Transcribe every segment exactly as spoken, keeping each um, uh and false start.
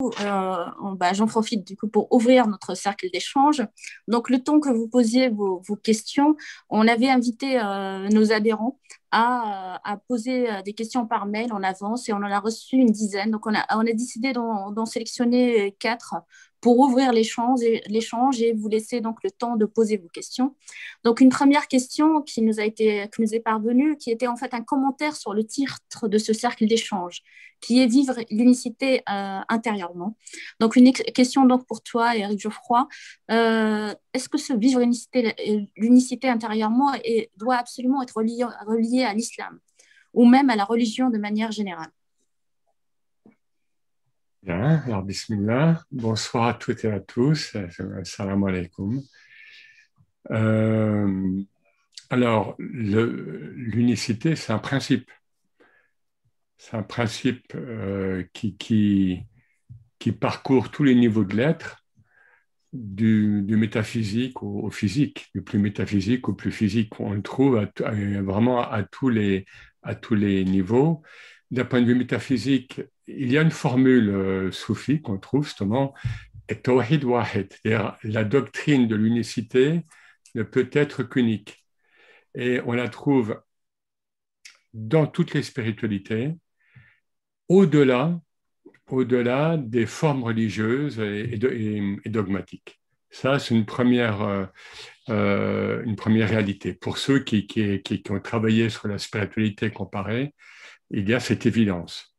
coup, euh, on- bah, j'en profite du coup pour ouvrir notre cercle d'échange. Donc, le temps que vous posiez vos, vos questions, on avait invité euh, nos adhérents à, à poser euh, des questions par mail en avance et on en a reçu une dizaine. Donc, on a, on a décidé d'en d'en sélectionner quatre pour ouvrir l'échange et, l'échange et vous laisser donc le temps de poser vos questions. Donc, une première question qui nous a été, qui nous est parvenue, qui était en fait un commentaire sur le titre de ce cercle d'échange, qui est vivre l'unicité euh, intérieurement. Donc, une question donc pour toi, Éric Geoffroy. Euh, est-ce que ce vivre l'unicité, l'unicité intérieurement est, doit absolument être relié, relié à l'islam ou même à la religion de manière générale? Bien, alors bismillah, bonsoir à toutes et à tous, salam alaikum. Euh, alors, le- l'unicité, c'est un principe, c'est un principe euh, qui, qui, qui parcourt tous les niveaux de l'être, du, du métaphysique au, au physique, du plus métaphysique au plus physique. On le trouve à, à- vraiment à tous les, à tous les niveaux. D'un point de vue métaphysique, il y a une formule euh, soufie qu'on trouve justement, Tawhid Wahid, c'est-à-dire la doctrine de l'unicité ne peut être qu'unique. Et on la trouve dans toutes les spiritualités, au-delà, au-delà des formes religieuses et, et, et dogmatiques. Ça, c'est une première, euh, euh, une première réalité. Pour ceux qui, qui, qui, qui ont travaillé sur la spiritualité comparée, il y a cette évidence.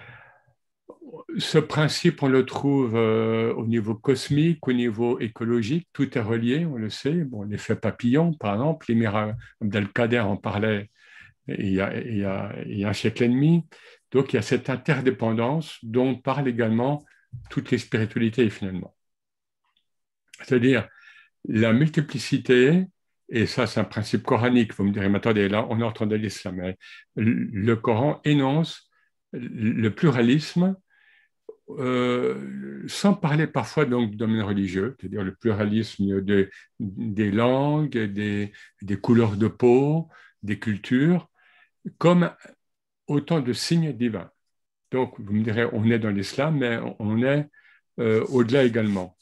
Ce principe, on le trouve euh, au niveau cosmique, au niveau écologique, tout est relié, on le sait. Bon, l'effet papillon, par exemple, l'émir Abdelkader en parlait il y, a, il, y a, il y a un siècle et demi. Donc, il y a cette interdépendance dont parlent également toutes les spiritualités, finalement. C'est-à-dire la multiplicité, et ça, c'est un principe coranique. Vous me direz, mais attendez, là, on est en train de l'islam. Mais le Coran énonce le pluralisme euh, sans parler parfois donc de domaine religieux, c'est-à-dire le pluralisme de, des langues, des, des couleurs de peau, des cultures, comme autant de signes divins. Donc, vous me direz, on est dans l'islam, mais on est euh, au-delà également.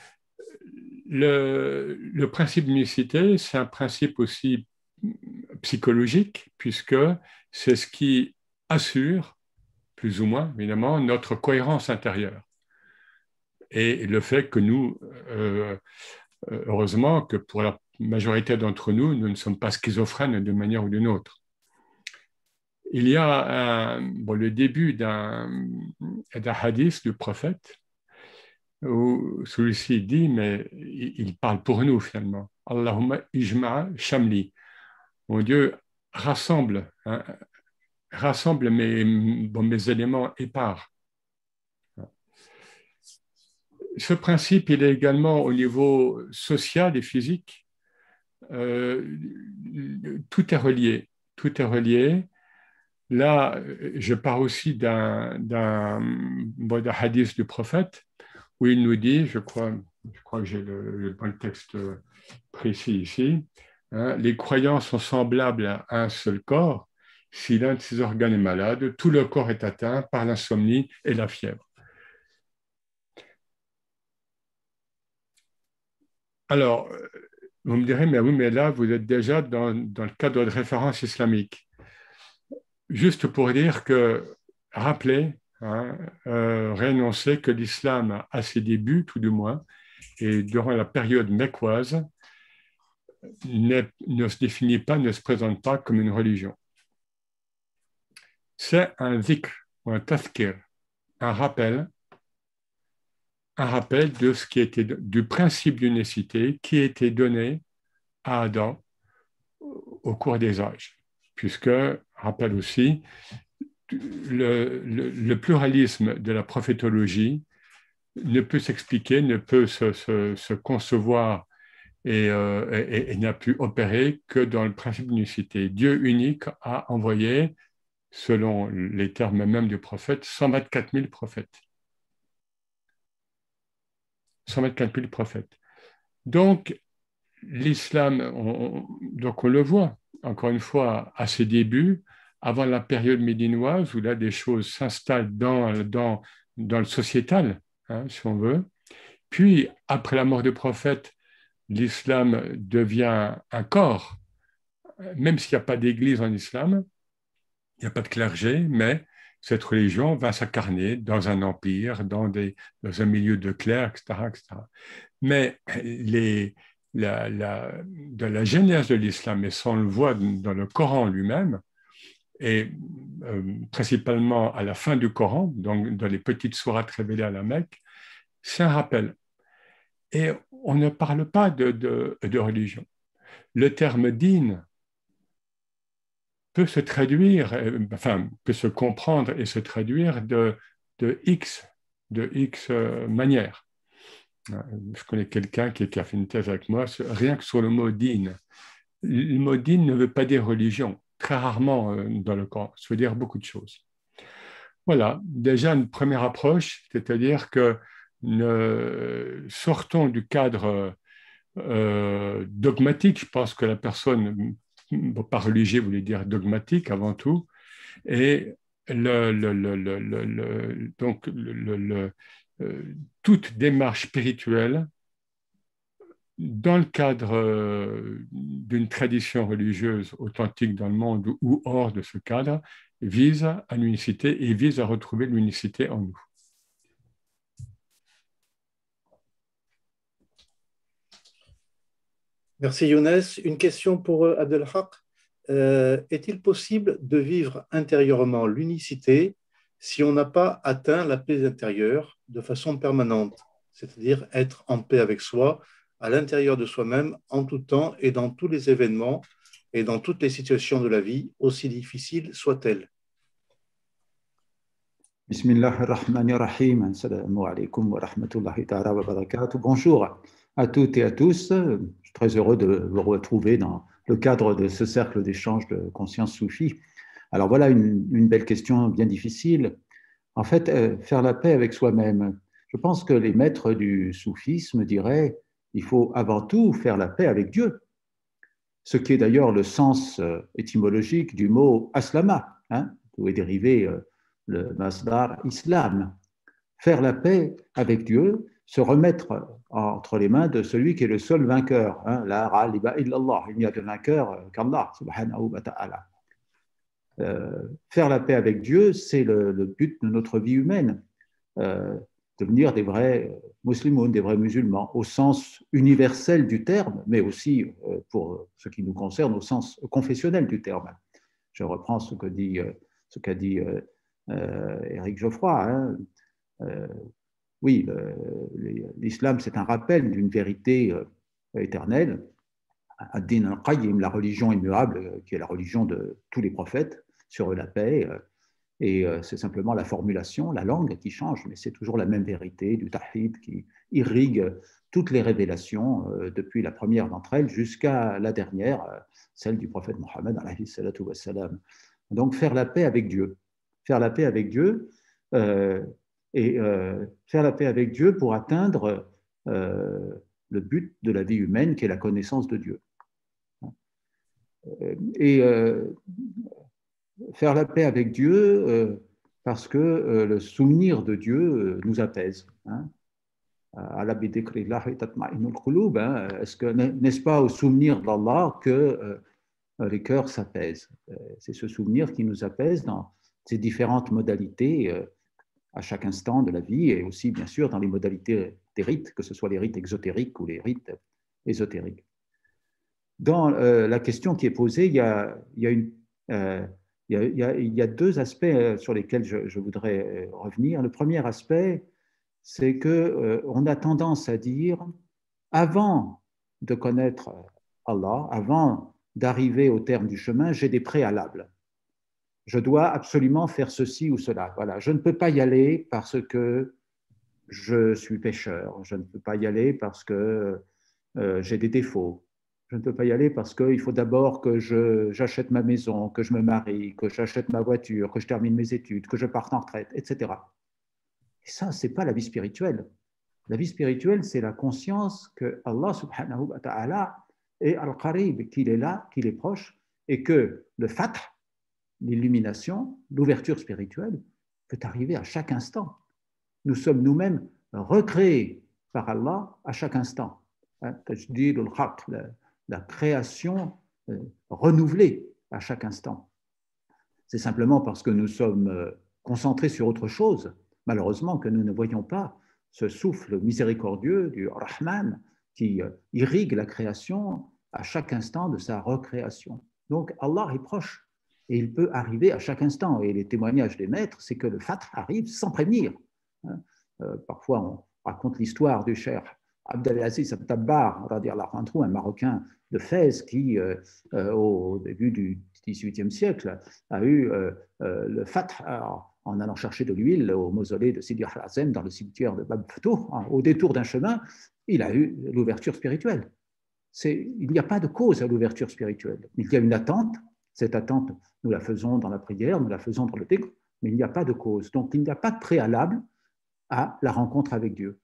Le, le principe d'unicité, c'est un principe aussi psychologique, puisque c'est ce qui assure, plus ou moins, évidemment, notre cohérence intérieure. Et le fait que nous, euh, heureusement, que pour la majorité d'entre nous, nous ne sommes pas schizophrènes d'une manière ou d'une autre. Il y a un, bon, le début d'un, d'un hadith du prophète où celui-ci dit, mais il parle pour nous finalement. Allahumma ijma' shamli. Mon Dieu, rassemble, hein, rassemble mes, bon, mes éléments épars. Ce principe, il est également au niveau social et physique. Euh, tout est relié. Tout est relié. Là, je pars aussi d'un, d'un, bon, d'un hadith du prophète où il nous dit, je crois, je crois que j'ai le, le bon texte précis ici, hein, les croyants sont semblables à un seul corps. Si l'un de ces organes est malade, tout le corps est atteint par l'insomnie et la fièvre. Alors, vous me direz, mais oui, mais là, vous êtes déjà dans, dans le cadre de référence islamique. Juste pour dire que, rappelez, hein, euh, réannoncer que l'islam, à ses débuts, tout du moins, et durant la période mécoise, ne se définit pas, ne se présente pas comme une religion. C'est un dhikr ou un tazkir, un rappel, un rappel de ce qui était du principe d'unicité qui a été donné à Adam au cours des âges, puisque, rappelle aussi, le, le, le pluralisme de la prophétologie ne peut s'expliquer, ne peut se, se, se concevoir et, euh, et, et n'a pu opérer que dans le principe d'unicité. Dieu unique a envoyé, selon les termes même du prophète, cent vingt-quatre mille prophètes. cent vingt-quatre mille prophètes. Donc, l'islam, on, donc on le voit, encore une fois, à ses débuts, avant la période médinoise, où là, des choses s'installent dans, dans, dans le sociétal, hein, si on veut. Puis, après la mort du prophète, l'islam devient un corps, même s'il n'y a pas d'église en islam, il n'y a pas de clergé, mais cette religion va s'incarner dans un empire, dans, des, dans un milieu de clercs, et cetera, et cetera. Mais les, la, la, de la genèse de l'islam, et ça on le voit dans le Coran lui-même, et euh, principalement à la fin du Coran, donc dans les petites sourates révélées à la Mecque, c'est un rappel. Et on ne parle pas de, de, de religion. Le terme din peut se traduire, enfin, peut se comprendre et se traduire de, de X, de X euh, manières. Je connais quelqu'un qui, qui a fait une thèse avec moi, rien que sur le mot din. Le mot din ne veut pas dire religion, très rarement euh, dans le Coran, ça veut dire beaucoup de choses. Voilà, déjà une première approche, c'est-à-dire que ne, sortons du cadre euh, dogmatique, je pense que la personne, pas religieux voulait dire dogmatique avant tout, et le, le, le, le, le, donc le, le, euh, toute démarche spirituelle dans le cadre euh, d'une tradition religieuse authentique dans le monde ou hors de ce cadre vise à l'unicité et vise à retrouver l'unicité en nous. Merci Younes. Une question pour Abdelhak. Euh, est-il possible de vivre intérieurement l'unicité si on n'a pas atteint la paix intérieure de façon permanente, c'est-à-dire être en paix avec soi, à l'intérieur de soi-même, en tout temps et dans tous les événements et dans toutes les situations de la vie, aussi difficiles soient-elles? Bismillahirrahmanirrahim. Assalamu alaikum wa rahmatullahi ta'ala wa barakatuh. Bonjour à toutes et à tous. Je suis très heureux de vous retrouver dans le cadre de ce cercle d'échange de conscience soufie. Alors voilà une, une belle question bien difficile. En fait, euh, faire la paix avec soi-même. Je pense que les maîtres du soufisme diraient il faut avant tout faire la paix avec Dieu. Ce qui est d'ailleurs le sens euh, étymologique du mot aslama, hein, d'où est dérivé euh, le masdar islam. Faire la paix avec Dieu, se remettre entre les mains de celui qui est le seul vainqueur. Hein, la ghaliba illallah, il n'y a de vainqueur qu'Allah, subhanahu wa ta'ala. Euh, faire la paix avec Dieu, c'est le, le but de notre vie humaine. Euh, devenir des vrais musulmans, des vrais musulmans, au sens universel du terme, mais aussi, euh, pour ce qui nous concerne, au sens confessionnel du terme. Je reprends ce que dit, euh, ce qu'a dit euh, euh, Éric Geoffroy. Hein. Euh, oui, l'islam, c'est un rappel d'une vérité euh, éternelle. Ad-Din al-Qayyim, la religion immuable, qui est la religion de tous les prophètes, sur la paix. Euh, et euh, c'est simplement la formulation, la langue qui change, mais c'est toujours la même vérité du Tawhid qui irrigue toutes les révélations, euh, depuis la première d'entre elles jusqu'à la dernière, euh, celle du prophète Mohammed, alayhi salatu wassalam. Donc, faire la paix avec Dieu. Faire la paix avec Dieu, euh, et euh, faire la paix avec Dieu pour atteindre euh, le but de la vie humaine, qui est la connaissance de Dieu. Et euh, faire la paix avec Dieu euh, parce que euh, le souvenir de Dieu euh, nous apaise. Hein. Est-ce que n'est-ce pas au souvenir d'Allah que euh, les cœurs s'apaisent? C'est ce souvenir qui nous apaise dans ces différentes modalités euh, à chaque instant de la vie, et aussi bien sûr dans les modalités des rites, que ce soit les rites exotériques ou les rites ésotériques. Dans euh, la question qui est posée, il y a, il y a, une, euh, il y a, il y a, il y a deux aspects sur lesquels je, je voudrais revenir. Le premier aspect, c'est qu'on euh, a tendance à dire, avant de connaître Allah, avant d'arriver au terme du chemin, j'ai des préalables. Je dois absolument faire ceci ou cela. Voilà. Je ne peux pas y aller parce que je suis pécheur. Je ne peux pas y aller parce que euh, j'ai des défauts. Je ne peux pas y aller parce qu'il faut d'abord que je, j'achète ma maison, que je me marie, que j'achète ma voiture, que je termine mes études, que je parte en retraite, et cetera. Et ça, ce n'est pas la vie spirituelle. La vie spirituelle, c'est la conscience que Allah subhanahu wa ta'ala est al-Qarib, qu'il est là, qu'il est proche, et que le fath, l'illumination, l'ouverture spirituelle peut arriver à chaque instant. Nous sommes nous-mêmes recréé par Allah à chaque instant. Hein, la, la création euh, renouvelée à chaque instant. C'est simplement parce que nous sommes euh, concentrés sur autre chose, malheureusement, que nous ne voyons pas ce souffle miséricordieux du Rahman qui euh, irrigue la création à chaque instant de sa recréation. Donc Allah est proche et il peut arriver à chaque instant. Et les témoignages des maîtres, c'est que le Fath arrive sans prévenir. Hein. Euh, parfois, on raconte l'histoire du cheikh Abdelaziz Abtabbar, un Marocain de Fès qui, euh, euh, au début du dix-huitième siècle, a eu euh, euh, le Fath en allant chercher de l'huile au mausolée de Sidi Harazem dans le cimetière de Bab Fatour. Au détour d'un chemin, il a eu l'ouverture spirituelle. Il n'y a pas de cause à l'ouverture spirituelle. Il y a une attente. Cette attente, nous la faisons dans la prière, nous la faisons dans le dhikr, mais il n'y a pas de cause. Donc, il n'y a pas de préalable à la rencontre avec Dieu.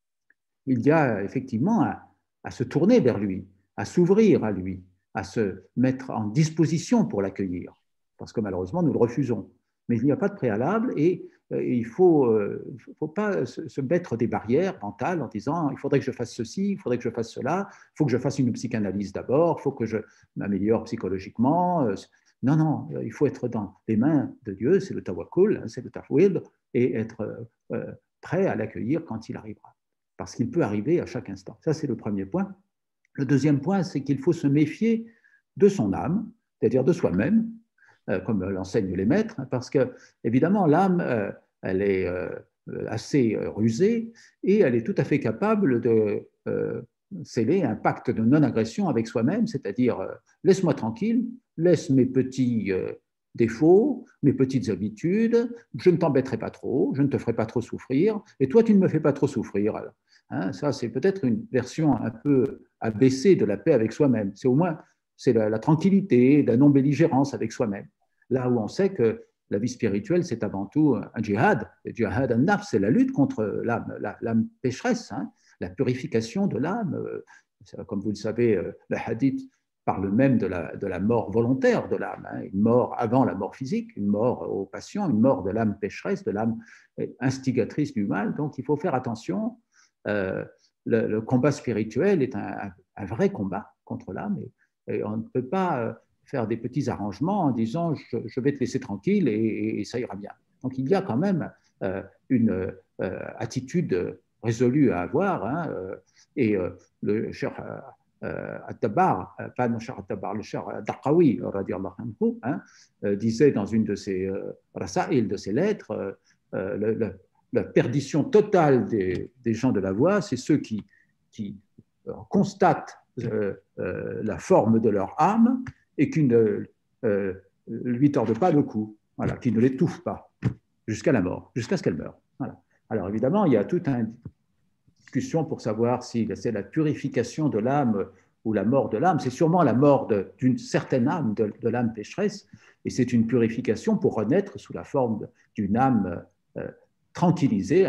Il y a effectivement à, à se tourner vers lui, à s'ouvrir à lui, à se mettre en disposition pour l'accueillir, parce que malheureusement, nous le refusons. Mais il n'y a pas de préalable et euh, il ne faut, euh, faut pas se, se mettre des barrières mentales en disant il faudrait que je fasse ceci, il faudrait que je fasse cela, il faut que je fasse une psychanalyse d'abord, il faut que je m'améliore psychologiquement. Non, non, il faut être dans les mains de Dieu, c'est le tawakkul, c'est le tafwid, et être euh, prêt à l'accueillir quand il arrivera. Parce qu'il peut arriver à chaque instant. Ça, c'est le premier point. Le deuxième point, c'est qu'il faut se méfier de son âme, c'est-à-dire de soi-même, euh, comme l'enseignent les maîtres, parce que, évidemment, l'âme, euh, elle est euh, assez rusée et elle est tout à fait capable de euh, sceller un pacte de non-agression avec soi-même, c'est-à-dire euh, laisse-moi tranquille, laisse mes petits euh, défauts, mes petites habitudes, je ne t'embêterai pas trop, je ne te ferai pas trop souffrir, et toi, tu ne me fais pas trop souffrir. Alors, hein, ça, c'est peut-être une version un peu abaissée de la paix avec soi-même. C'est au moins c'est la, la tranquillité, la non-belligérance avec soi-même. Là où on sait que la vie spirituelle, c'est avant tout un djihad. Le djihad an-nafs, c'est la lutte contre l'âme, l'âme pécheresse, hein, la purification de l'âme. Comme vous le savez, le hadith parle même de la, de la mort volontaire de l'âme, hein, une mort avant la mort physique, une mort aux passions, une mort de l'âme pécheresse, de l'âme instigatrice du mal. Donc il faut faire attention. Euh, le, le combat spirituel est un, un vrai combat contre l'âme et, et on ne peut pas faire des petits arrangements en disant je, je vais te laisser tranquille et, et, et ça ira bien. Donc il y a quand même euh, une euh, attitude résolue à avoir, hein, euh, et euh, le cher euh, At-Tabbar, pas le cher At-Tabbar, le cher Darqawi, hein, euh, disait dans une de ses euh, rasaïl, de ses lettres, euh, le, le, la perdition totale des, des gens de la voie, c'est ceux qui, qui constatent euh, euh, la forme de leur âme et qui ne euh, lui tordent pas le cou, voilà, qui ne l'étouffent pas jusqu'à la mort, jusqu'à ce qu'elle meure. Voilà. Alors évidemment, il y a toute une discussion pour savoir si c'est la purification de l'âme ou la mort de l'âme. C'est sûrement la mort d'une certaine âme, de, de l'âme pécheresse, et c'est une purification pour renaître sous la forme d'une âme euh, tranquillisée,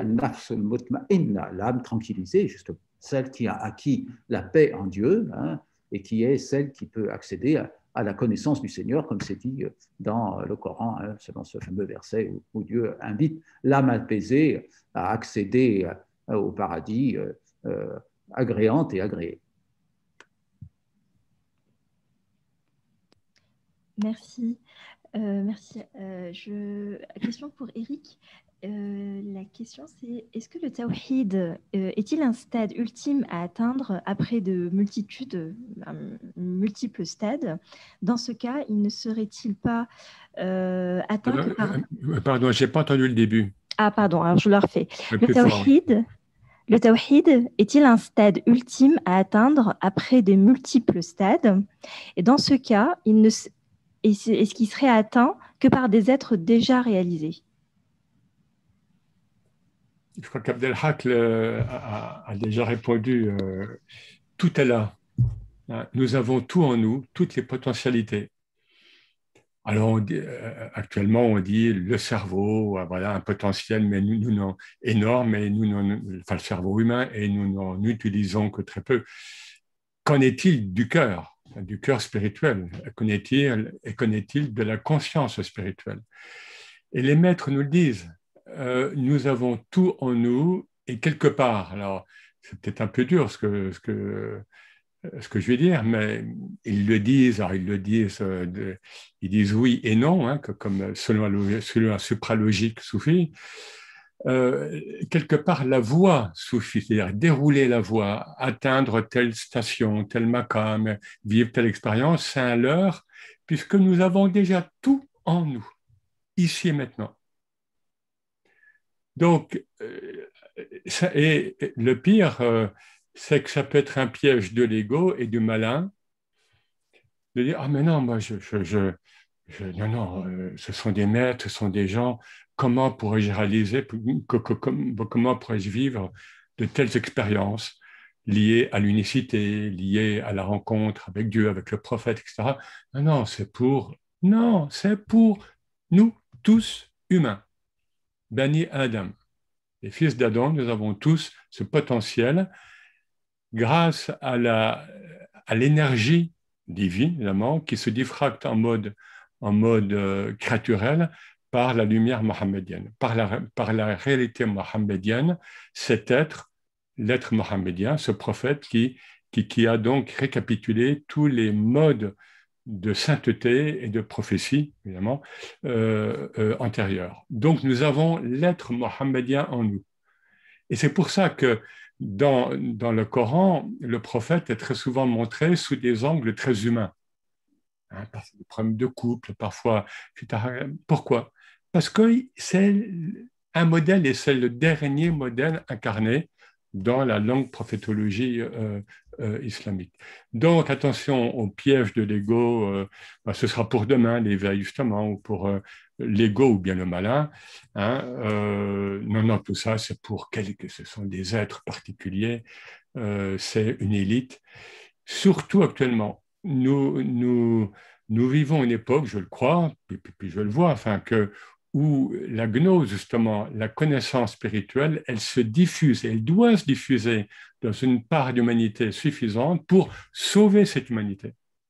l'âme tranquillisée, justement, celle qui a acquis la paix en Dieu, hein, et qui est celle qui peut accéder à, à la connaissance du Seigneur, comme c'est dit dans le Coran, hein, selon ce fameux verset où, où Dieu invite l'âme apaisée à accéder à, au paradis euh, euh, agréante et agréée. Merci. Euh, merci. Euh, je... Question pour Eric. Euh, la question, c'est est-ce que le tawhid euh, est-il un stade ultime à atteindre après de multitudes, euh, multiples stades? Dans ce cas, il ne serait-il pas euh, atteint euh, par... euh, Pardon, je n'ai pas entendu le début. Ah, pardon, alors je le refais. Le tawhid, le tawhid est-il un stade ultime à atteindre après de multiples stades? Et dans ce cas, il ne... est-ce qu'il serait atteint que par des êtres déjà réalisés? Je crois qu'Abdelhak a, a déjà répondu. Euh, tout est là. Nous avons tout en nous, toutes les potentialités. Alors, on dit, euh, actuellement, on dit le cerveau, euh, voilà, un potentiel mais nous, nous non, énorme, mais nous, non, enfin, le cerveau humain, et nous n'en utilisons que très peu. Qu'en est-il du cœur, du cœur spirituel? Qu'en est-il, et qu'en est-il de la conscience spirituelle? Et les maîtres nous le disent. Euh, nous avons tout en nous et quelque part, alors c'est peut-être un peu dur ce que, ce que, ce que je vais dire, mais ils le disent, alors ils le disent, euh, de, ils disent oui et non, hein, que, comme selon, selon un supralogique soufi. Euh, quelque part, la voie soufie, c'est-à-dire dérouler la voie, atteindre telle station, tel maqam, vivre telle expérience, c'est un leurre, puisque nous avons déjà tout en nous, ici et maintenant. Donc, euh, ça, et le pire, euh, c'est que ça peut être un piège de l'ego et du malin, de dire, ah mais non, moi, je, je, je, je non, non, euh, ce sont des maîtres, ce sont des gens, comment pourrais-je réaliser, que, que, comment pourrais-je vivre de telles expériences liées à l'unicité, liées à la rencontre avec Dieu, avec le prophète, et cetera. Non, non, c'est pour, non, c'est pour nous tous humains, Bani Adam. Les fils d'Adam, nous avons tous ce potentiel grâce à la, à l'énergie divine, évidemment, qui se diffracte en mode, en mode euh, créaturel par la lumière mohammedienne, par la, par la réalité mohammedienne, cet être, l'être mohammedien, ce prophète qui, qui, qui a donc récapitulé tous les modes de sainteté et de prophétie, évidemment, euh, euh, antérieurs. Donc, nous avons l'être mohammedien en nous. Et c'est pour ça que dans, dans le Coran, le prophète est très souvent montré sous des angles très humains. Hein, parce que des problèmes de couple, parfois. Pourquoi? Parce que c'est un modèle et c'est le dernier modèle incarné dans la longue prophétologie euh, euh, islamique. Donc, attention au piège de l'ego, euh, ben, ce sera pour demain, l'éveil justement, ou pour euh, l'ego ou bien le malin. Hein, euh, non, non, tout ça, c'est pour quelques, ce sont des êtres particuliers, euh, c'est une élite. Surtout actuellement, nous, nous, nous vivons une époque, je le crois, puis, puis, puis je le vois, enfin, que où la gnose, justement, la connaissance spirituelle, elle se diffuse, elle doit se diffuser dans une part d'humanité suffisante pour sauver cette humanité.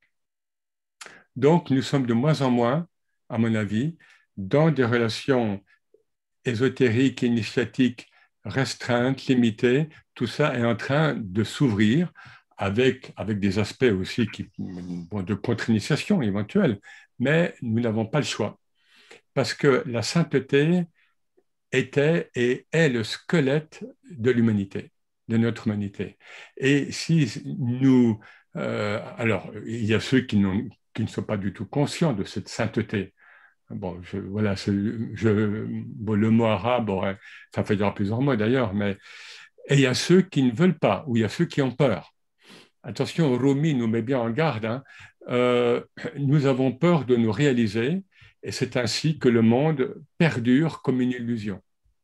Donc, nous sommes de moins en moins, à mon avis, dans des relations ésotériques, initiatiques, restreintes, limitées. Tout ça est en train de s'ouvrir avec, avec des aspects aussi qui, bon, de contre-initiation éventuelle, mais nous n'avons pas le choix. Parce que la sainteté était et est le squelette de l'humanité, de notre humanité. Et si nous... Euh, alors, il y a ceux qui, qui ne sont pas du tout conscients de cette sainteté. Bon, je, voilà, je, bon, le mot arabe, aurait, ça fait dire plusieurs mots d'ailleurs, mais et il y a ceux qui ne veulent pas, ou il y a ceux qui ont peur. Attention, Rumi nous met bien en garde, hein. Euh, nous avons peur de nous réaliser, et c'est ainsi que le monde perdure comme une illusion.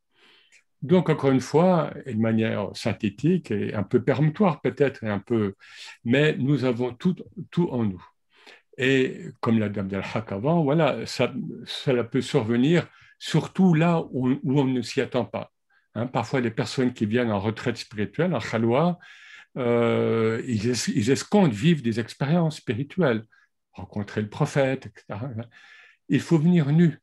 Donc, encore une fois, et de manière synthétique et un peu péremptoire peut-être, et un peu, mais nous avons tout, tout en nous. Et comme l'a dit Abdelhak avant, voilà, ça, cela peut survenir surtout là où, où on ne s'y attend pas. Hein, parfois, les personnes qui viennent en retraite spirituelle, en khalwa, euh, ils, es, ils escomptent vivre des expériences spirituelles, rencontrer le prophète, et cetera. Il faut venir nu,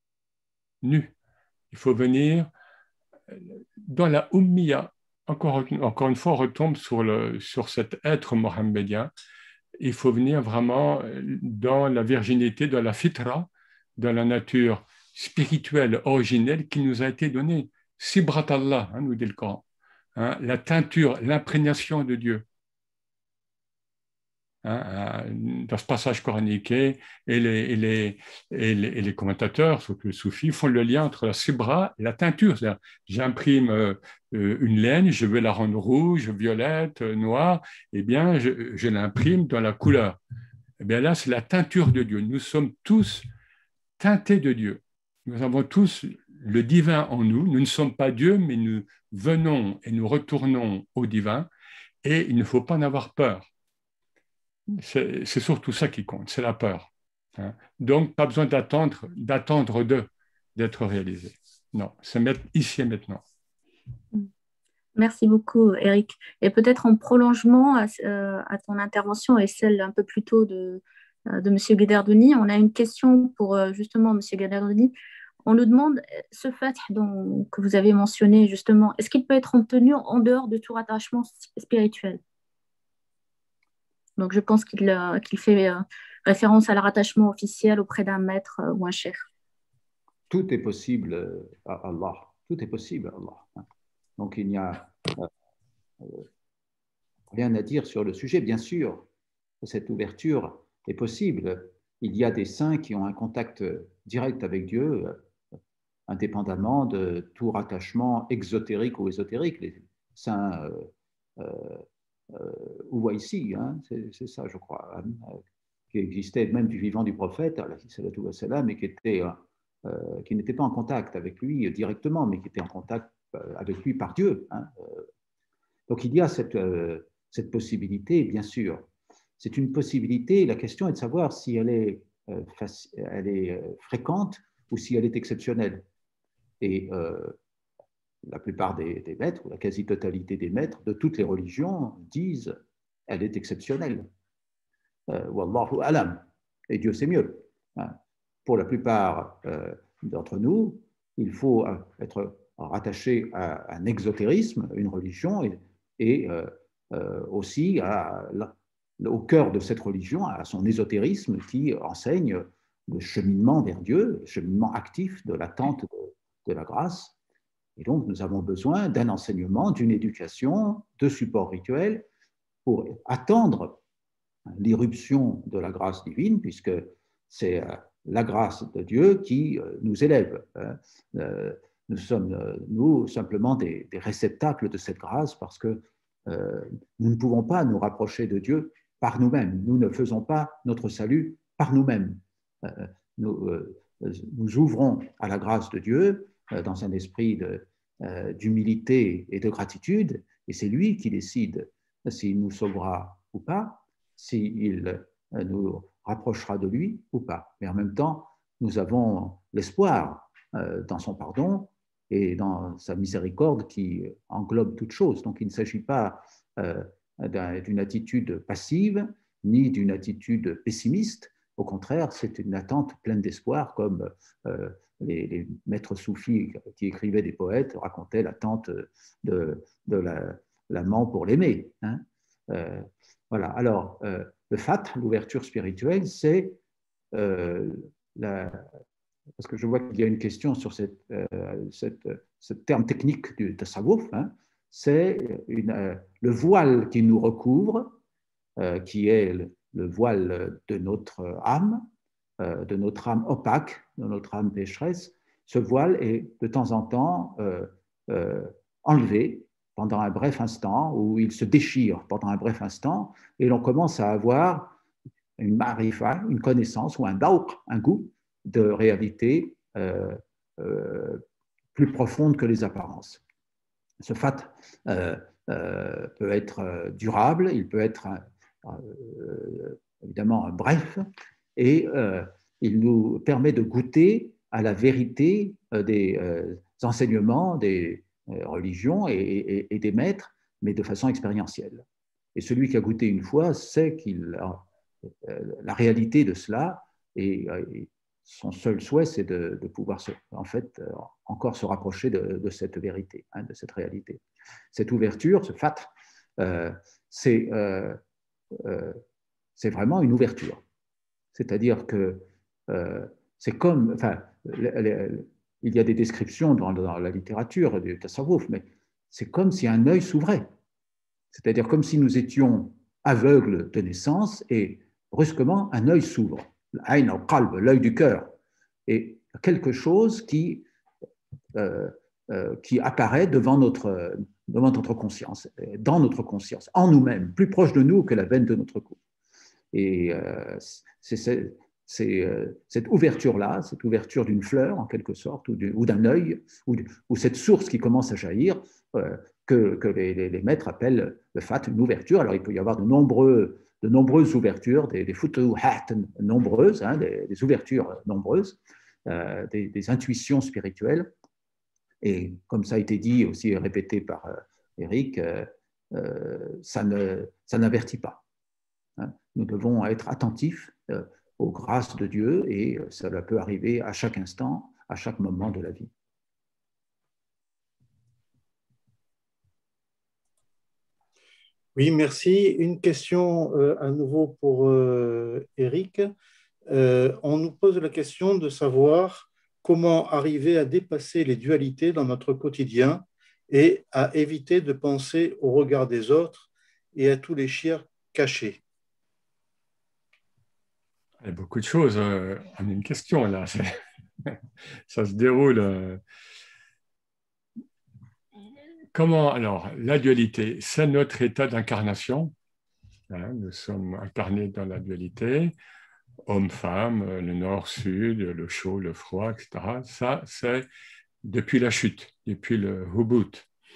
nu. Il faut venir dans la ummiya. Encore, encore une fois, on retombe sur, le, sur cet être mohammedien. Il faut venir vraiment dans la virginité, dans la fitra, dans la nature spirituelle originelle qui nous a été donnée. Sibrat Allah, hein, nous dit le Coran. Hein, la teinture, l'imprégnation de Dieu. Hein, dans ce passage coranique, et les, et les, et les, et les commentateurs, surtout les soufis, font le lien entre la sibra et la teinture. C'est-à-dire, j'imprime euh, une laine, je veux la rendre rouge, violette, noire, eh bien, je, je l'imprime dans la couleur. Eh bien là, c'est la teinture de Dieu. Nous sommes tous teintés de Dieu. Nous avons tous le divin en nous. Nous ne sommes pas Dieu, mais nous venons et nous retournons au divin, et il ne faut pas en avoir peur. C'est, c'est surtout ça qui compte, c'est la peur. Hein. Donc, pas besoin d'attendre, d'attendre d'eux d'être réalisés. Non, c'est mettre ici et maintenant. Merci beaucoup, Eric. Et peut-être en prolongement à, euh, à ton intervention et celle un peu plus tôt de, de M. Guederdoni, on a une question pour euh, justement M. Guederdoni. On nous demande ce fath dont, que vous avez mentionné justement, est-ce qu'il peut être obtenu en dehors de tout rattachement spirituel? Donc je pense qu'il euh, qu'il fait euh, référence à la rattachement officiel auprès d'un maître euh, ou un cheikh. Tout est possible à Allah. Tout est possible à Allah. Donc il n'y a euh, rien à dire sur le sujet. Bien sûr, cette ouverture est possible. Il y a des saints qui ont un contact direct avec Dieu, indépendamment de tout rattachement exotérique ou ésotérique. Les saints euh, euh, Ouaïsi, hein, c'est ça, je crois, hein, qui existait même du vivant du prophète, mais qui était euh, qui n'était pas en contact avec lui directement, mais qui était en contact avec lui par Dieu. Hein. Donc il y a cette, euh, cette possibilité, bien sûr. C'est une possibilité, la question est de savoir si elle est, euh, elle est euh, fréquente ou si elle est exceptionnelle. Et euh, la plupart des, des maîtres, ou la quasi-totalité des maîtres de toutes les religions disent elle est exceptionnelle. Euh, Wallahu alam. Et Dieu sait mieux. Hein. Pour la plupart euh, d'entre nous, il faut être rattaché à un exotérisme, une religion, et, et euh, euh, aussi à, au cœur de cette religion, à son ésotérisme qui enseigne le cheminement vers Dieu, le cheminement actif de l'attente de, de la grâce. Et donc, nous avons besoin d'un enseignement, d'une éducation, de support rituel pour attendre l'irruption de la grâce divine, puisque c'est la grâce de Dieu qui nous élève. Nous sommes, nous, simplement des, des réceptacles de cette grâce parce que euh, nous ne pouvons pas nous rapprocher de Dieu par nous-mêmes. Nous ne faisons pas notre salut par nous-mêmes. Euh, nous, euh, nous ouvrons à la grâce de Dieu euh, dans un esprit de, euh, d'humilité et de gratitude, et c'est lui qui décide s'il nous sauvera ou pas, s'il nous rapprochera de lui ou pas. Mais en même temps, nous avons l'espoir euh, dans son pardon et dans sa miséricorde qui englobe toute chose. Donc il ne s'agit pas euh, d'une attitude passive ni d'une attitude pessimiste. Au contraire, c'est une attente pleine d'espoir, comme euh, les, les maîtres soufis qui écrivaient des poètes racontaient l'attente de, de la, l'amant pour l'aimer. Hein. Euh, voilà. Alors, euh, le fath, l'ouverture spirituelle, c'est euh, la... Parce que je vois qu'il y a une question sur cette, euh, cette, ce terme technique du tasawwuf, hein, c'est euh, le voile qui nous recouvre, euh, qui est le, le voile de notre âme, euh, de notre âme opaque, de notre âme pécheresse. Ce voile est de temps en temps euh, euh, enlevé pendant un bref instant, où il se déchire pendant un bref instant, et l'on commence à avoir une marifa, une connaissance ou un daouq, un goût de réalité euh, euh, plus profonde que les apparences. Ce fath euh, euh, peut être durable, il peut être euh, évidemment bref, et euh, il nous permet de goûter à la vérité euh, des euh, enseignements des euh, religions et, et, et des maîtres, mais de façon expérientielle. Et celui qui a goûté une fois sait qu'il a euh, la réalité de cela, et, et son seul souhait, c'est de, de pouvoir se, en fait, euh, encore se rapprocher de, de cette vérité, hein, de cette réalité. Cette ouverture, ce fath, euh, c'est euh, euh, c'est vraiment une ouverture. C'est-à-dire que euh, c'est comme, enfin, les, les, il y a des descriptions dans, dans la littérature du tasawwuf, mais c'est comme si un œil s'ouvrait. C'est-à-dire comme si nous étions aveugles de naissance et brusquement un œil s'ouvre. L'ayn al-qalb, l'œil du cœur. Et quelque chose qui, euh, euh, qui apparaît devant notre, devant notre conscience, dans notre conscience, en nous-mêmes, plus proche de nous que la veine de notre cou. Et euh, c'est euh, cette ouverture-là, cette ouverture d'une fleur en quelque sorte, ou, ou d'un œil, ou, ou cette source qui commence à jaillir, euh, que, que les, les, les maîtres appellent le fath, une ouverture. Alors il peut y avoir de, nombreux, de nombreuses ouvertures, des, des futuhat nombreuses, hein, des, des ouvertures nombreuses, euh, des, des intuitions spirituelles. Et comme ça a été dit aussi, répété par euh, Eric, euh, euh, ça ne, ça n'avertit pas. Hein. Nous devons être attentifs euh, aux grâces de Dieu, et cela peut arriver à chaque instant, à chaque moment de la vie. Oui, merci. Une question euh, à nouveau pour euh, Eric. Euh, on nous pose la question de savoir comment arriver à dépasser les dualités dans notre quotidien et à éviter de penser au regard des autres et à tous les chiens cachés. Il y a beaucoup de choses euh, en une question, là. Ça se déroule. Euh... Comment, alors, la dualité, c'est notre état d'incarnation. Hein, nous sommes incarnés dans la dualité, homme-femme, le nord-sud, le chaud, le froid, et cetera. Ça, c'est depuis la chute, depuis le hubut.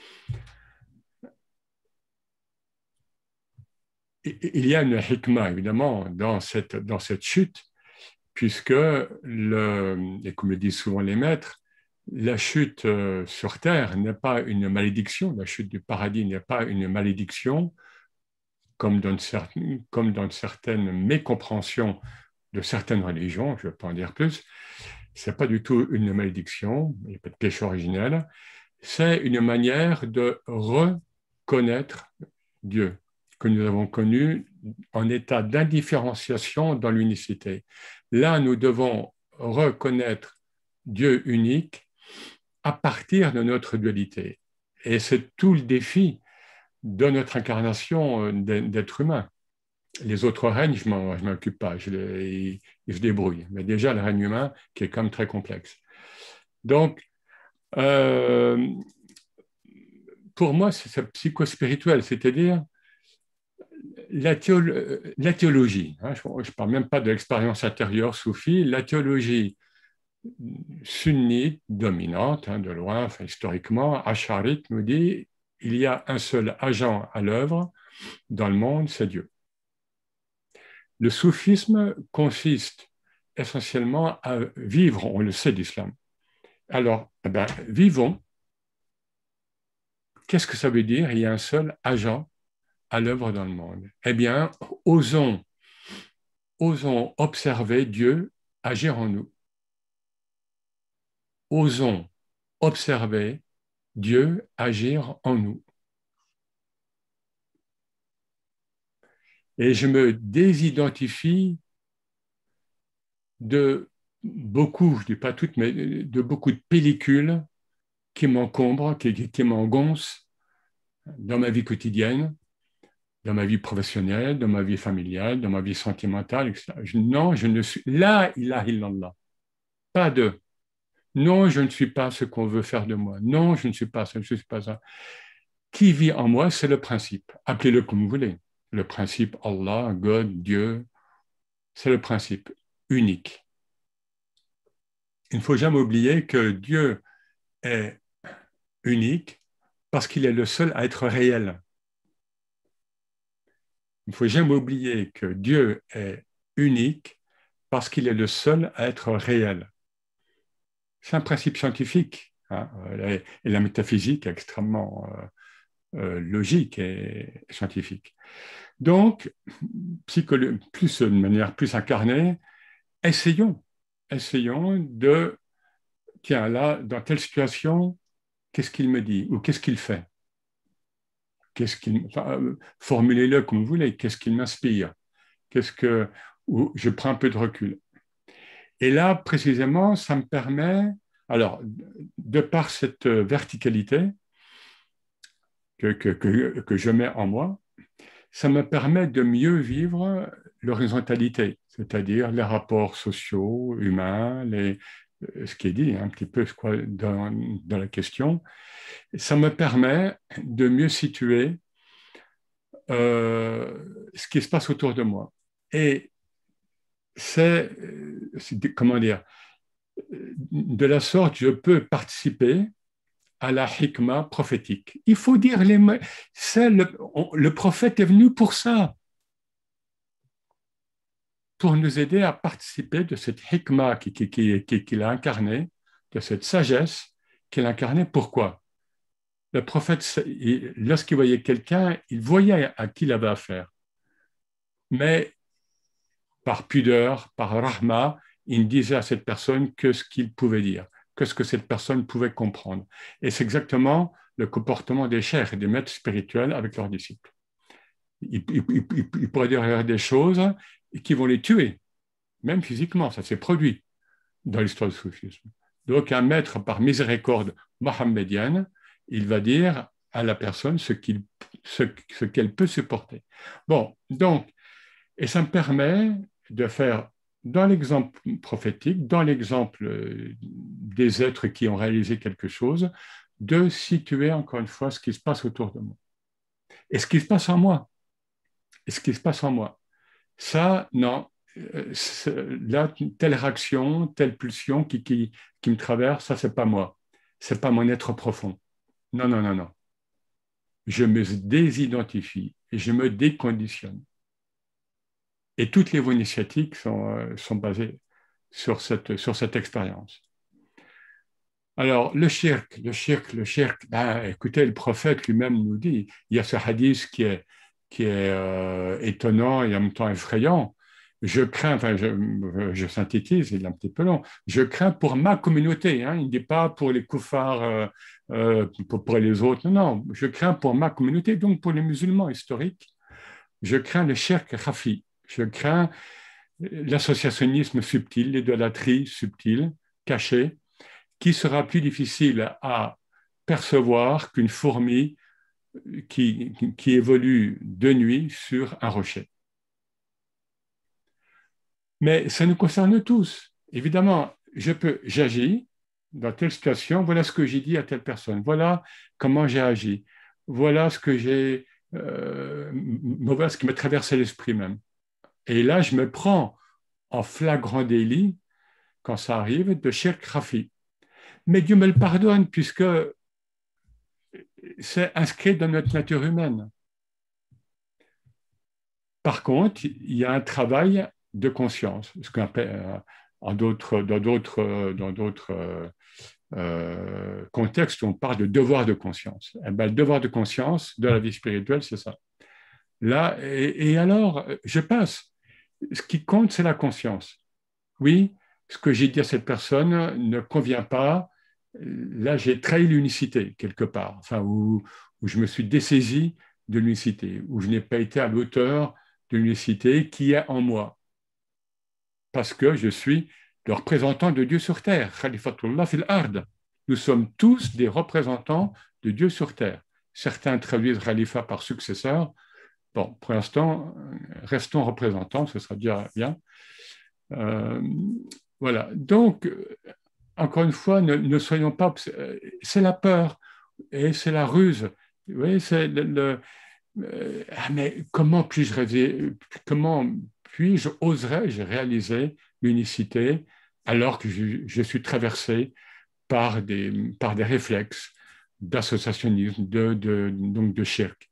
Il y a une hikmah, évidemment, dans cette, dans cette chute, puisque, le, et comme le disent souvent les maîtres, la chute sur Terre n'est pas une malédiction, la chute du paradis n'est pas une malédiction, comme dans, certaines, comme dans certaines mécompréhensions de certaines religions, je ne vais pas en dire plus. Ce n'est pas du tout une malédiction, il n'y a pas de péché originel, c'est une manière de reconnaître Dieu, que nous avons connu en état d'indifférenciation dans l'unicité. Là, nous devons reconnaître Dieu unique à partir de notre dualité. Et c'est tout le défi de notre incarnation d'être humain. Les autres règnes, je ne m'en occupe pas, je les, ils se débrouillent. Mais déjà, le règne humain, qui est quand même très complexe. Donc, euh, pour moi, c'est psychospirituel, c'est-à-dire la, théolo la théologie. Hein, je ne parle même pas de l'expérience intérieure soufie, la théologie sunnite, dominante, hein, de loin, enfin, historiquement, acharite nous dit il y a un seul agent à l'œuvre dans le monde, c'est Dieu. Le soufisme consiste essentiellement à vivre, on le sait d'islam. Alors, eh ben, vivons. Qu'est-ce que ça veut dire? Il y a un seul agent à l'œuvre dans le monde. Eh bien, osons, osons observer Dieu agir en nous. Osons observer Dieu agir en nous. Et je me désidentifie de beaucoup, je ne dis pas toutes, mais de beaucoup de pellicules qui m'encombrent, qui, qui m'engoncent dans ma vie quotidienne, dans ma vie professionnelle, dans ma vie familiale, dans ma vie sentimentale, et cetera. Je, non, je ne suis... La ilaha illallah. Pas de... Non, je ne suis pas ce qu'on veut faire de moi. Non, je ne suis pas ça, je ne suis pas ça. Qui vit en moi, c'est le principe. Appelez-le comme vous voulez. Le principe Allah, God, Dieu, c'est le principe unique. Il ne faut jamais oublier que Dieu est unique parce qu'il est le seul à être réel. Il ne faut jamais oublier que Dieu est unique parce qu'il est le seul à être réel. C'est un principe scientifique, hein, et la métaphysique est extrêmement euh, euh, logique et scientifique. Donc, plus, de manière plus incarnée, essayons, essayons de, tiens, là, dans telle situation, qu'est-ce qu'il me dit ou qu'est-ce qu'il fait? Qu'est-ce qu'il, enfin, formulez-le comme vous voulez, qu'est-ce qu'il m'inspire? Qu'est-ce que, ou je prends un peu de recul. Et là, précisément, ça me permet, alors, de par cette verticalité que, que, que, que je mets en moi, ça me permet de mieux vivre l'horizontalité, c'est-à-dire les rapports sociaux, humains, les, ce qui est dit un petit peu je crois, dans, dans la question. Ça me permet de mieux situer euh, ce qui se passe autour de moi. Et c'est, comment dire, de la sorte, je peux participer à la hikmah prophétique. Il faut dire, les, c'est le, on, le prophète est venu pour ça, pour nous aider à participer de cette hikmah qu'il qui, qui, qui, qui a incarnée, de cette sagesse qu'il a incarnée. Pourquoi? Le prophète, lorsqu'il voyait quelqu'un, il voyait à qui il avait affaire. Mais par pudeur, par rahma, il ne disait à cette personne que ce qu'il pouvait dire. que ce que cette personne pouvait comprendre. Et c'est exactement le comportement des cheikhs et des maîtres spirituels avec leurs disciples. Ils, ils, ils, ils pourraient dire des choses qui vont les tuer, même physiquement, ça s'est produit dans l'histoire du soufisme. Donc un maître, par miséricorde mohammedienne, il va dire à la personne ce, qu'il, ce, ce qu'elle peut supporter. Bon, donc, et ça me permet de faire, dans l'exemple prophétique, dans l'exemple des êtres qui ont réalisé quelque chose, de situer encore une fois ce qui se passe autour de moi. Et ce qui se passe en moi. Et ce qui se passe en moi. Ça, non, là, telle réaction, telle pulsion qui, qui, qui me traverse, ça, c'est pas moi. C'est pas mon être profond. Non, non, non, non. Je me désidentifie et je me déconditionne. Et toutes les voies initiatiques sont, euh, sont basées sur cette, sur cette expérience. Alors, le shirk, le shirk, le shirk, ben, écoutez, le prophète lui-même nous dit, il y a ce hadith qui est, qui est euh, étonnant et en même temps effrayant. Je crains, enfin, je, je synthétise, il est un petit peu long, je crains pour ma communauté, hein, il ne dit pas pour les koufars, euh, euh, pour, pour les autres, non, non, je crains pour ma communauté, donc pour les musulmans historiques, je crains le shirk khafi, je crains l'associationnisme subtil, l'idolâtrie subtile, cachée, qui sera plus difficile à percevoir qu'une fourmi qui, qui, qui évolue de nuit sur un rocher. Mais ça nous concerne tous. Évidemment, je peux, j'agis dans telle situation, voilà ce que j'ai dit à telle personne, voilà comment j'ai agi, voilà ce que j'ai, euh, voilà ce qui m'a traversé l'esprit même. Et là, je me prends en flagrant délit, quand ça arrive, de shirk khafi. Mais Dieu me le pardonne puisque c'est inscrit dans notre nature humaine. Par contre, il y a un travail de conscience, ce qu'on appelle en d'autres, dans d'autres, dans d'autres euh, contextes, on parle de devoir de conscience. Et bien, le devoir de conscience de la vie spirituelle, c'est ça. Là, et, et alors, je passe. Ce qui compte, c'est la conscience. Oui, ce que j'ai dit à cette personne ne convient pas. Là, j'ai trahi l'unicité quelque part, enfin, où, où je me suis dessaisi de l'unicité, où je n'ai pas été à l'auteur de l'unicité qui est en moi. Parce que je suis le représentant de Dieu sur terre. Khalifatullah fil ard. Nous sommes tous des représentants de Dieu sur terre. Certains traduisent Khalifa par successeur. Bon, pour l'instant, restons représentants, ce sera déjà bien. Euh, voilà. Donc, encore une fois, ne, ne soyons pas... C'est la peur et c'est la ruse. Vous voyez, c'est le... le euh, ah, mais comment puis-je rêver, comment puis-je, oserais-je réaliser l'unicité alors que je, je suis traversé par des, par des réflexes d'associationnisme, de, de, donc de shirk.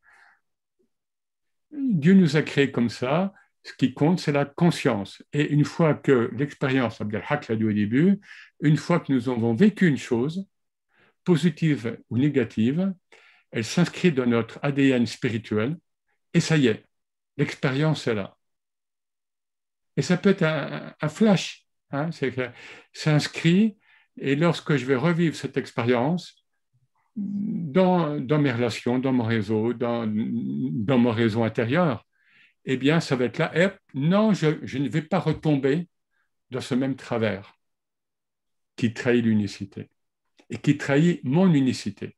Dieu nous a créés comme ça. Ce qui compte, c'est la conscience. Et une fois que l'expérience, Abdelhak l'a dit au début, une fois que nous avons vécu une chose, positive ou négative, elle s'inscrit dans notre A D N spirituel, et ça y est, l'expérience est là. Et ça peut être un, un flash, hein, c'est, c'est inscrit, et lorsque je vais revivre cette expérience, dans, dans mes relations, dans mon réseau, dans, dans mon réseau intérieur, eh bien, ça va être là, et non, je, je ne vais pas retomber dans ce même travers qui trahit l'unicité et qui trahit mon unicité.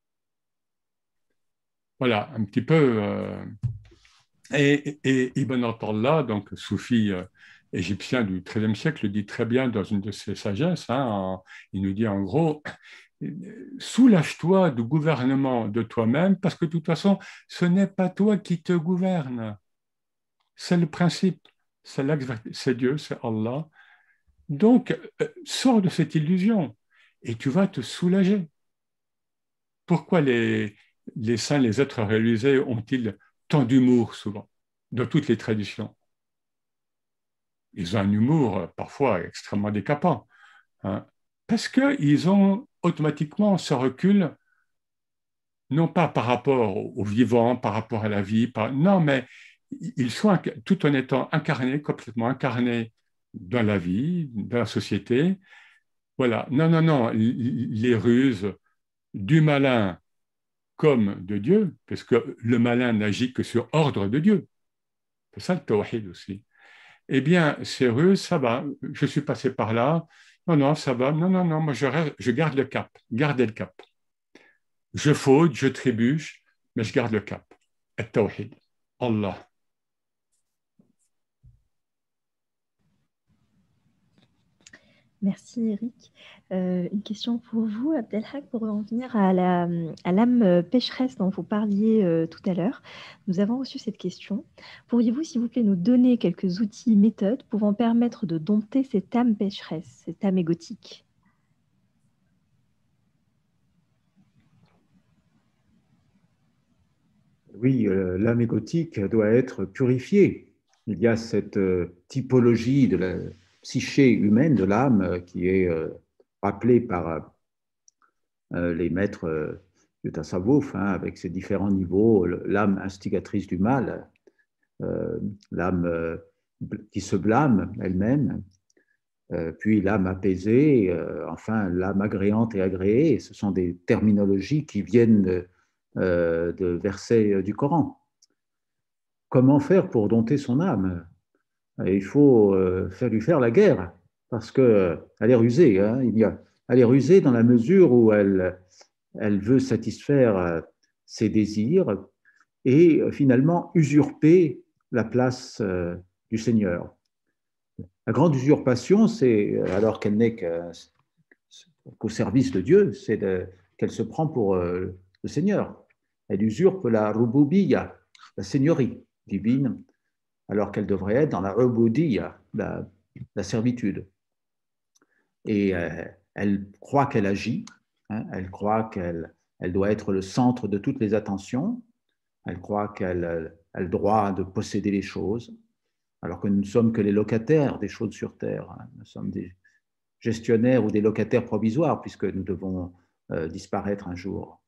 Voilà, un petit peu. Euh, et, et Ibn Atallah, donc soufi euh, égyptien du treizième siècle, le dit très bien dans une de ses sagesses. Hein, en, il nous dit en gros, soulage-toi du gouvernement de toi-même, parce que de toute façon, ce n'est pas toi qui te gouverne. C'est le principe, c'est, c'est Dieu, c'est Allah. Donc, euh, sors de cette illusion et tu vas te soulager. Pourquoi les, les saints, les êtres réalisés ont-ils tant d'humour souvent, dans toutes les traditions? Ils ont un humour parfois extrêmement décapant, hein, parce qu'ils ont automatiquement ce recul, non pas par rapport au vivant, par rapport à la vie, par... non, mais ils sont, tout en étant incarnés, complètement incarnés dans la vie, dans la société, Voilà. Non, non, non. Les ruses du malin comme de Dieu, parce que le malin n'agit que sur ordre de Dieu. C'est ça le tawhid aussi. Eh bien, ces ruses, ça va. Je suis passé par là. Non, non, ça va. Non, non, non. Moi, je, reste, je garde le cap. Gardez le cap. Je faute, je trébuche, mais je garde le cap. At-tawhid. Allah. Merci Eric. Euh, une question pour vous, Abdelhak, pour en venir à la, à l'âme pécheresse dont vous parliez euh, tout à l'heure. Nous avons reçu cette question. Pourriez-vous, s'il vous plaît, nous donner quelques outils, méthodes pouvant permettre de dompter cette âme pécheresse, cette âme égotique? Oui, euh, l'âme égotique doit être purifiée. Il y a cette euh, typologie de la psyché humaine, de l'âme, euh, qui est euh, rappelée par euh, les maîtres euh, du Tasawwuf, hein, avec ses différents niveaux, l'âme instigatrice du mal, euh, l'âme euh, qui se blâme elle-même, euh, puis l'âme apaisée, euh, enfin l'âme agréante et agréée. Ce sont des terminologies qui viennent de, euh, de versets du Coran. Comment faire pour dompter son âme? Il faut euh, faire lui faire la guerre, parce qu'elle est rusée. Hein, il y a, elle est rusée dans la mesure où elle, elle veut satisfaire ses désirs et finalement usurper la place euh, du Seigneur. La grande usurpation, c'est, alors qu'elle n'est qu'au service de Dieu, c'est qu'elle se prend pour euh, le Seigneur. Elle usurpe la rububiyya, la seigneurie divine, alors qu'elle devrait être dans la ubudiyya, la, la servitude. Et euh, elle croit qu'elle agit, hein, elle croit qu'elle elle doit être le centre de toutes les attentions, elle croit qu'elle a le droit de posséder les choses, alors que nous ne sommes que les locataires des choses sur Terre. Hein. Nous sommes des gestionnaires ou des locataires provisoires, puisque nous devons euh, disparaître un jour.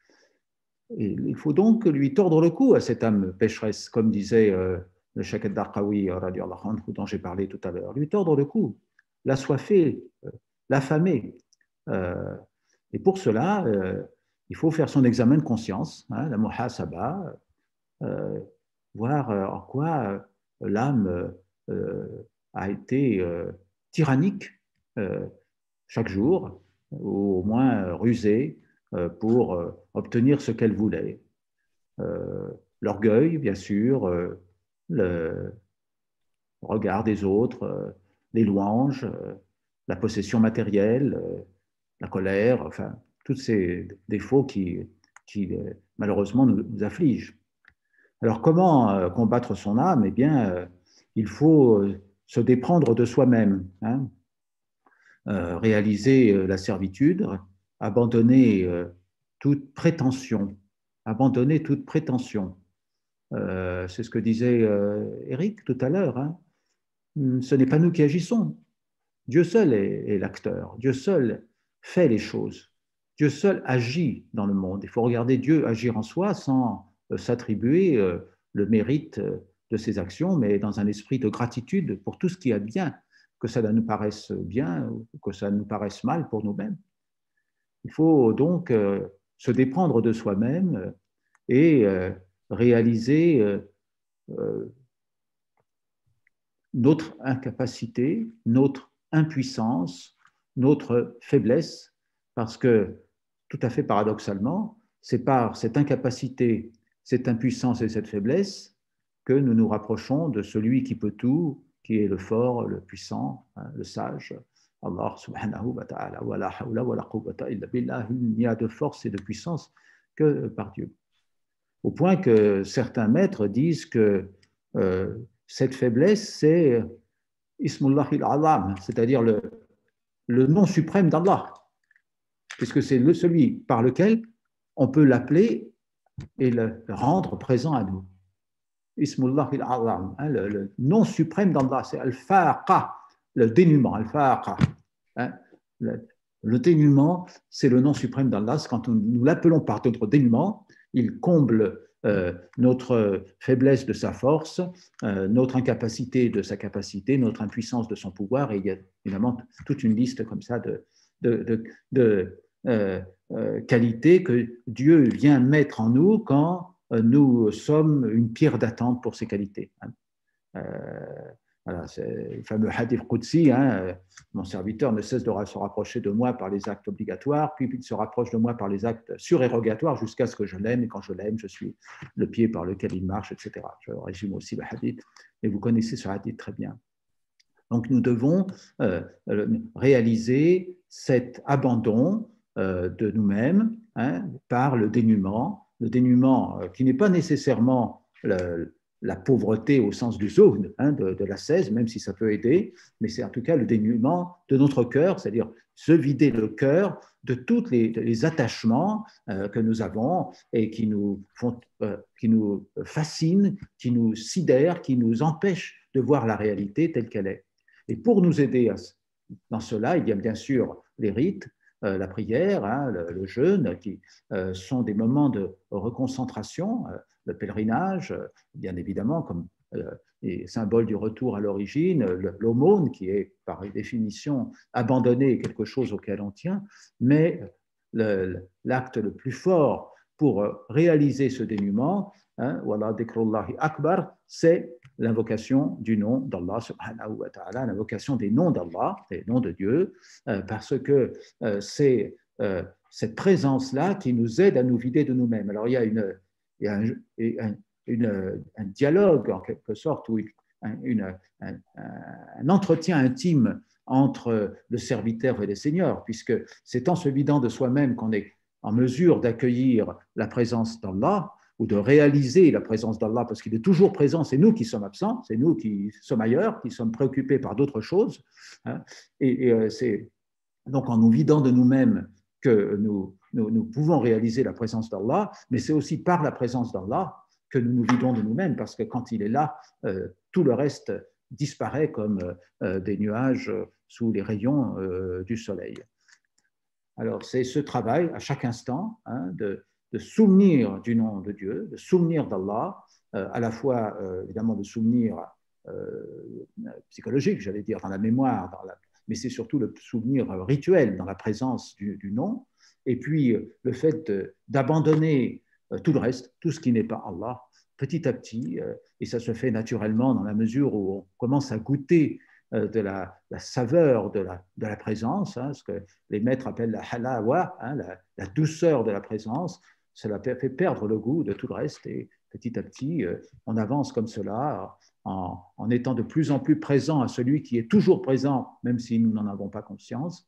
Et il faut donc lui tordre le cou à cette âme pécheresse, comme disait euh, le Cheikh al-Darqawi, dont j'ai parlé tout à l'heure. Lui tordre le cou, l'assoiffer, euh, l'affamer. Euh, et pour cela, euh, il faut faire son examen de conscience, hein, la muhasaba, euh, voir euh, en quoi euh, l'âme euh, a été euh, tyrannique euh, chaque jour, ou au moins rusée, euh, pour euh, obtenir ce qu'elle voulait. Euh, l'orgueil, bien sûr, euh, le regard des autres, euh, les louanges, euh, la possession matérielle, euh, la colère, enfin, tous ces défauts qui, qui euh, malheureusement nous, nous affligent. Alors, comment euh, combattre son âme? Eh bien, euh, il faut euh, se déprendre de soi-même, hein, euh, réaliser euh, la servitude, abandonner euh, toute prétention, abandonner toute prétention. Euh, c'est ce que disait euh, Eric tout à l'heure. Hein. Ce n'est pas nous qui agissons. Dieu seul est, est l'acteur. Dieu seul fait les choses. Dieu seul agit dans le monde. Il faut regarder Dieu agir en soi sans euh, s'attribuer euh, le mérite euh, de ses actions, mais dans un esprit de gratitude pour tout ce qui est bien, que ça nous paraisse bien ou que ça nous paraisse mal pour nous-mêmes. Il faut donc euh, se déprendre de soi-même euh, et euh, réaliser euh, euh, notre incapacité, notre impuissance, notre faiblesse, parce que, tout à fait paradoxalement, c'est par cette incapacité, cette impuissance et cette faiblesse que nous nous rapprochons de celui qui peut tout, qui est le fort, le puissant, hein, le sage, Allah subhanahu wa ta'ala, wa la hawla wa la quwwata illa billah. Il n'y a de force et de puissance que par Dieu. Au point que certains maîtres disent que euh, cette faiblesse, c'est Ismullah il-Azam, c'est-à-dire le, le nom suprême d'Allah, puisque c'est le, celui par lequel on peut l'appeler et le rendre présent à nous. Ismullah il-Azam, hein, le, le nom suprême d'Allah, c'est Al-Faqa, le dénuement, Al-Faqa. Hein, le, le dénuement, c'est le nom suprême d'Allah. Quand nous, nous l'appelons par notre dénuement, il comble euh, notre faiblesse de sa force, euh, notre incapacité de sa capacité, notre impuissance de son pouvoir. Et il y a évidemment toute une liste comme ça de, de, de, de euh, euh, qualités que Dieu vient mettre en nous quand euh, nous sommes une pierre d'attente pour ces qualités. Hein. Euh, voilà, c'est le fameux hadith Qudsi, hein, mon serviteur ne cesse de se rapprocher de moi par les actes obligatoires, puis il se rapproche de moi par les actes surérogatoires jusqu'à ce que je l'aime, et quand je l'aime, je suis le pied par lequel il marche, et cetera. Je résume aussi le hadith, mais vous connaissez ce hadith très bien. Donc nous devons euh, réaliser cet abandon euh, de nous-mêmes, hein, par le dénuement, le dénuement euh, qui n'est pas nécessairement le, la pauvreté au sens du zone, hein, de, de l'ascèse, même si ça peut aider, mais c'est en tout cas le dénuement de notre cœur, c'est-à-dire se vider le cœur de tous les, les attachements euh, que nous avons et qui nous, font, euh, qui nous fascinent, qui nous sidèrent, qui nous empêchent de voir la réalité telle qu'elle est. Et pour nous aider à, dans cela, il y a bien sûr les rites, euh, la prière, hein, le, le jeûne, qui euh, sont des moments de reconcentration, euh, le pèlerinage, euh, bien évidemment, comme euh, les symboles du retour à l'origine, l'aumône, qui est par définition abandonner quelque chose auquel on tient, mais le, l'acte le plus fort pour réaliser ce dénuement, hein, Wala dhikrullahi akbar, c'est l'invocation du nom d'Allah subhanahu wa ta'ala, l'invocation des noms d'Allah, des noms de Dieu, euh, parce que euh, c'est euh, cette présence-là qui nous aide à nous vider de nous-mêmes. Alors il y a, une, il y a un, un, une, un dialogue en quelque sorte, ou un, une, un, un entretien intime entre le serviteur et le Seigneur, puisque c'est en se vidant de soi-même qu'on est en mesure d'accueillir la présence d'Allah, ou de réaliser la présence d'Allah, parce qu'il est toujours présent, c'est nous qui sommes absents, c'est nous qui sommes ailleurs, qui sommes préoccupés par d'autres choses. Hein, et, et c'est donc en nous vidant de nous-mêmes que nous, nous, nous pouvons réaliser la présence d'Allah, mais c'est aussi par la présence d'Allah que nous nous vidons de nous-mêmes, parce que quand il est là, euh, tout le reste disparaît comme euh, des nuages sous les rayons euh, du soleil. Alors c'est ce travail à chaque instant, hein, de de souvenir du nom de Dieu, de souvenir d'Allah, euh, à la fois euh, évidemment de souvenir euh, psychologique, j'allais dire, dans la mémoire, dans la, mais c'est surtout le souvenir rituel dans la présence du, du nom, et puis euh, le fait de, d'abandonner euh, tout le reste, tout ce qui n'est pas Allah, petit à petit, euh, et ça se fait naturellement dans la mesure où on commence à goûter euh, de la, la saveur de la, de la présence, hein, ce que les maîtres appellent la halawa, hein, la, la douceur de la présence. Cela fait perdre le goût de tout le reste et petit à petit, on avance comme cela en, en étant de plus en plus présent à celui qui est toujours présent, même si nous n'en avons pas conscience,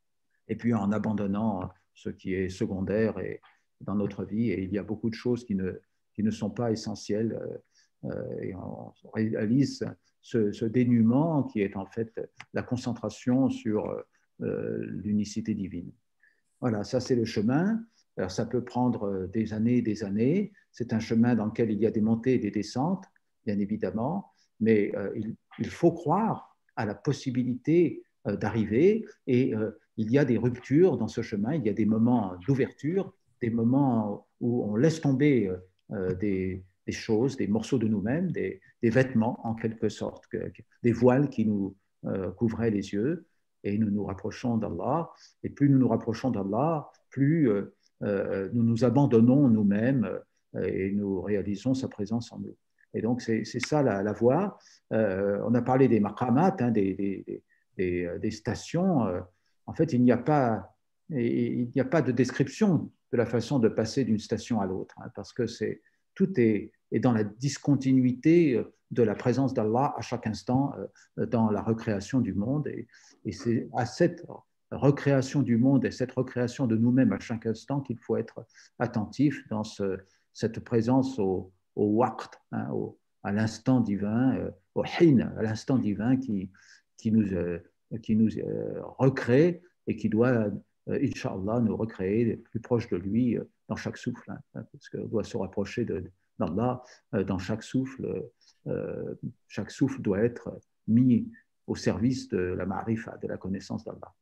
et puis en abandonnant ce qui est secondaire et, dans notre vie. Et il y a beaucoup de choses qui ne, qui ne sont pas essentielles euh, et on réalise ce, ce dénuement qui est en fait la concentration sur euh, l'unicité divine. Voilà, ça c'est le chemin. Alors, ça peut prendre des années et des années. C'est un chemin dans lequel il y a des montées et des descentes, bien évidemment, mais euh, il, il faut croire à la possibilité euh, d'arriver et euh, il y a des ruptures dans ce chemin, il y a des moments d'ouverture, des moments où on laisse tomber euh, des, des choses, des morceaux de nous-mêmes, des, des vêtements en quelque sorte, que, des voiles qui nous euh, couvraient les yeux et nous nous rapprochons d'Allah. Et plus nous nous rapprochons d'Allah, plus euh, Euh, nous nous abandonnons nous-mêmes euh, et nous réalisons sa présence en nous. Et donc, c'est, c'est ça la, la voie. Euh, on a parlé des maqamat, hein, des, des, des, des stations. Euh, en fait, il n'y a pas, il n'y a pas de description de la façon de passer d'une station à l'autre, hein, parce que c'est, tout est, est dans la discontinuité de la présence d'Allah à chaque instant euh, dans la recréation du monde. Et, et c'est à cette recréation du monde et cette recréation de nous-mêmes à chaque instant qu'il faut être attentif dans ce, cette présence au, au waqt, hein, au, à l'instant divin, euh, au hin, à l'instant divin qui, qui nous, euh, qui nous euh, recrée et qui doit, euh, Inch'Allah, nous recréer plus proche de lui euh, dans chaque souffle, hein, parce qu'on doit se rapprocher de, d'Allah euh, dans chaque souffle. Euh, chaque souffle doit être mis au service de la ma'rifa, de la connaissance d'Allah.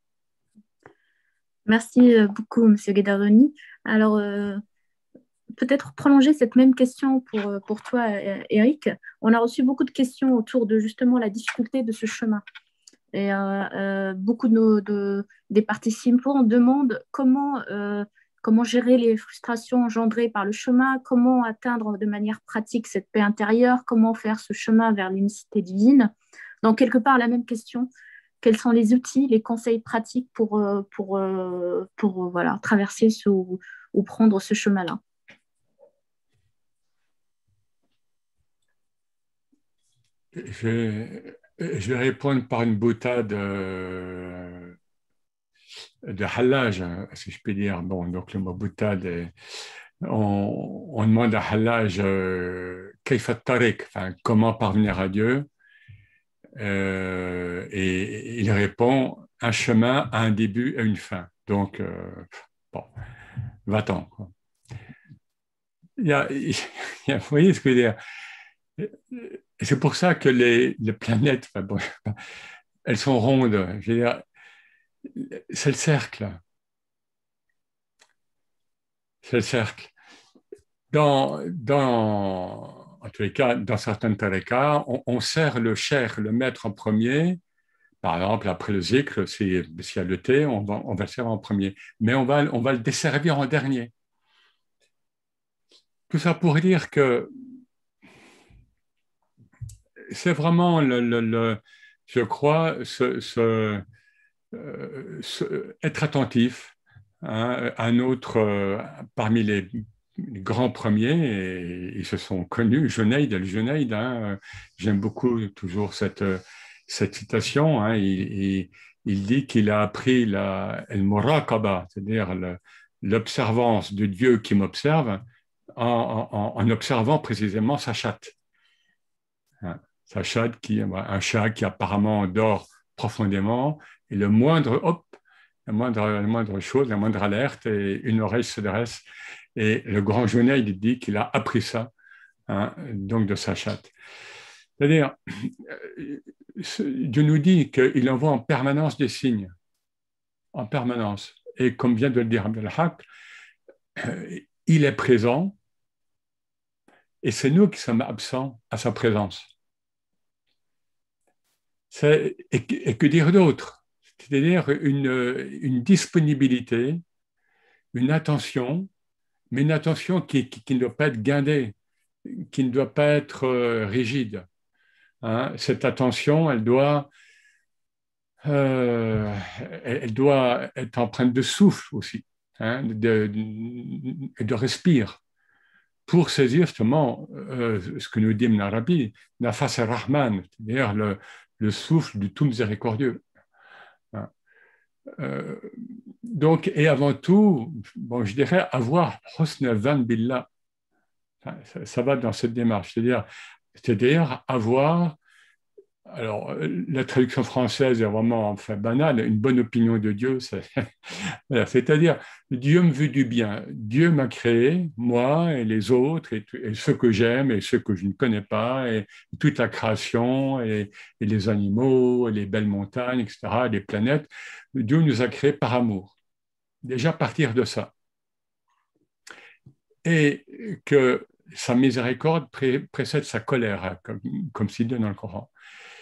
Merci beaucoup, M. Guédaroni. Alors, euh, peut-être prolonger cette même question pour, pour toi, Eric. On a reçu beaucoup de questions autour de justement la difficulté de ce chemin. Et euh, euh, beaucoup de, nos, de des participants demandent comment, euh, comment gérer les frustrations engendrées par le chemin, comment atteindre de manière pratique cette paix intérieure, comment faire ce chemin vers l'unicité divine. Donc, quelque part, la même question, quels sont les outils, les conseils pratiques pour, euh, pour, euh, pour euh, voilà, traverser ce, ou, ou prendre ce chemin-là. Je, je vais répondre par une boutade euh, de Hallaj, si je peux dire. Bon, donc le mot boutade, est, on, on demande à Hallaj euh, Kayfa Tariq, enfin, comment parvenir à Dieu. Euh, et il répond un chemin a un début et une fin. Donc, euh, bon, va-t'en. Il y a, il y a, vous voyez ce que je veux dire? C'est pour ça que les, les planètes, enfin, bon, elles sont rondes. Je veux dire, c'est le cercle. C'est le cercle. Dans, dans, en tous les cas, dans certains tariqas, on, on sert le cheikh, le maître en premier. Par exemple, après le zikr, s'il y a le thé, on va, on va le servir en premier. Mais on va, on va le desservir en dernier. Tout ça pour dire que c'est vraiment, le, le, le, je crois, ce, ce, euh, ce, être attentif. Hein, un autre, euh, parmi les, les grands premiers, et ils se sont connus, Junayd, le Junayd, hein, j'aime beaucoup toujours cette, cette citation, hein, il, il, il dit qu'il a appris la al-muraqaba, c'est-à-dire le, l'observance de Dieu qui m'observe, en, en, en observant précisément sa chatte. Hein, sa chatte, qui, un chat qui apparemment dort profondément, et le moindre, hop, la moindre, la moindre chose, la moindre alerte, et une oreille se dresse. Et le grand Junayd, il dit qu'il a appris ça, hein, donc de sa chatte. C'est-à-dire, Dieu nous dit qu'il envoie en permanence des signes, en permanence. Et comme vient de le dire Abdel Haq, il est présent, et c'est nous qui sommes absents à sa présence. C'est, et, et que dire d'autre? C'est-à-dire une, une disponibilité, une attention, mais une attention qui, qui, qui ne doit pas être guindée, qui ne doit pas être euh, rigide. Hein, cette attention, elle doit, euh, elle, elle doit être empreinte de souffle aussi, hein, de, de, de respire, pour saisir justement euh, ce que nous dit en Arabe, Nafas ar-Rahman, c'est-à-dire le, le souffle du tout miséricordieux. Hein. Euh, donc, et avant tout, bon, je dirais avoir husn van billah. Ça, ça va dans cette démarche, c'est-à-dire, c'est-à-dire avoir, alors la traduction française est vraiment enfin banale, une bonne opinion de Dieu, c'est, voilà, c'est-à-dire Dieu me veut du bien, Dieu m'a créé, moi et les autres, et, et ceux que j'aime et ceux que je ne connais pas, et toute la création, et, et les animaux, et les belles montagnes, et cetera, les planètes. Dieu nous a créés par amour. Déjà partir de ça. Et que sa miséricorde pré- précède sa colère, hein, comme, comme s'il dit dans le Coran.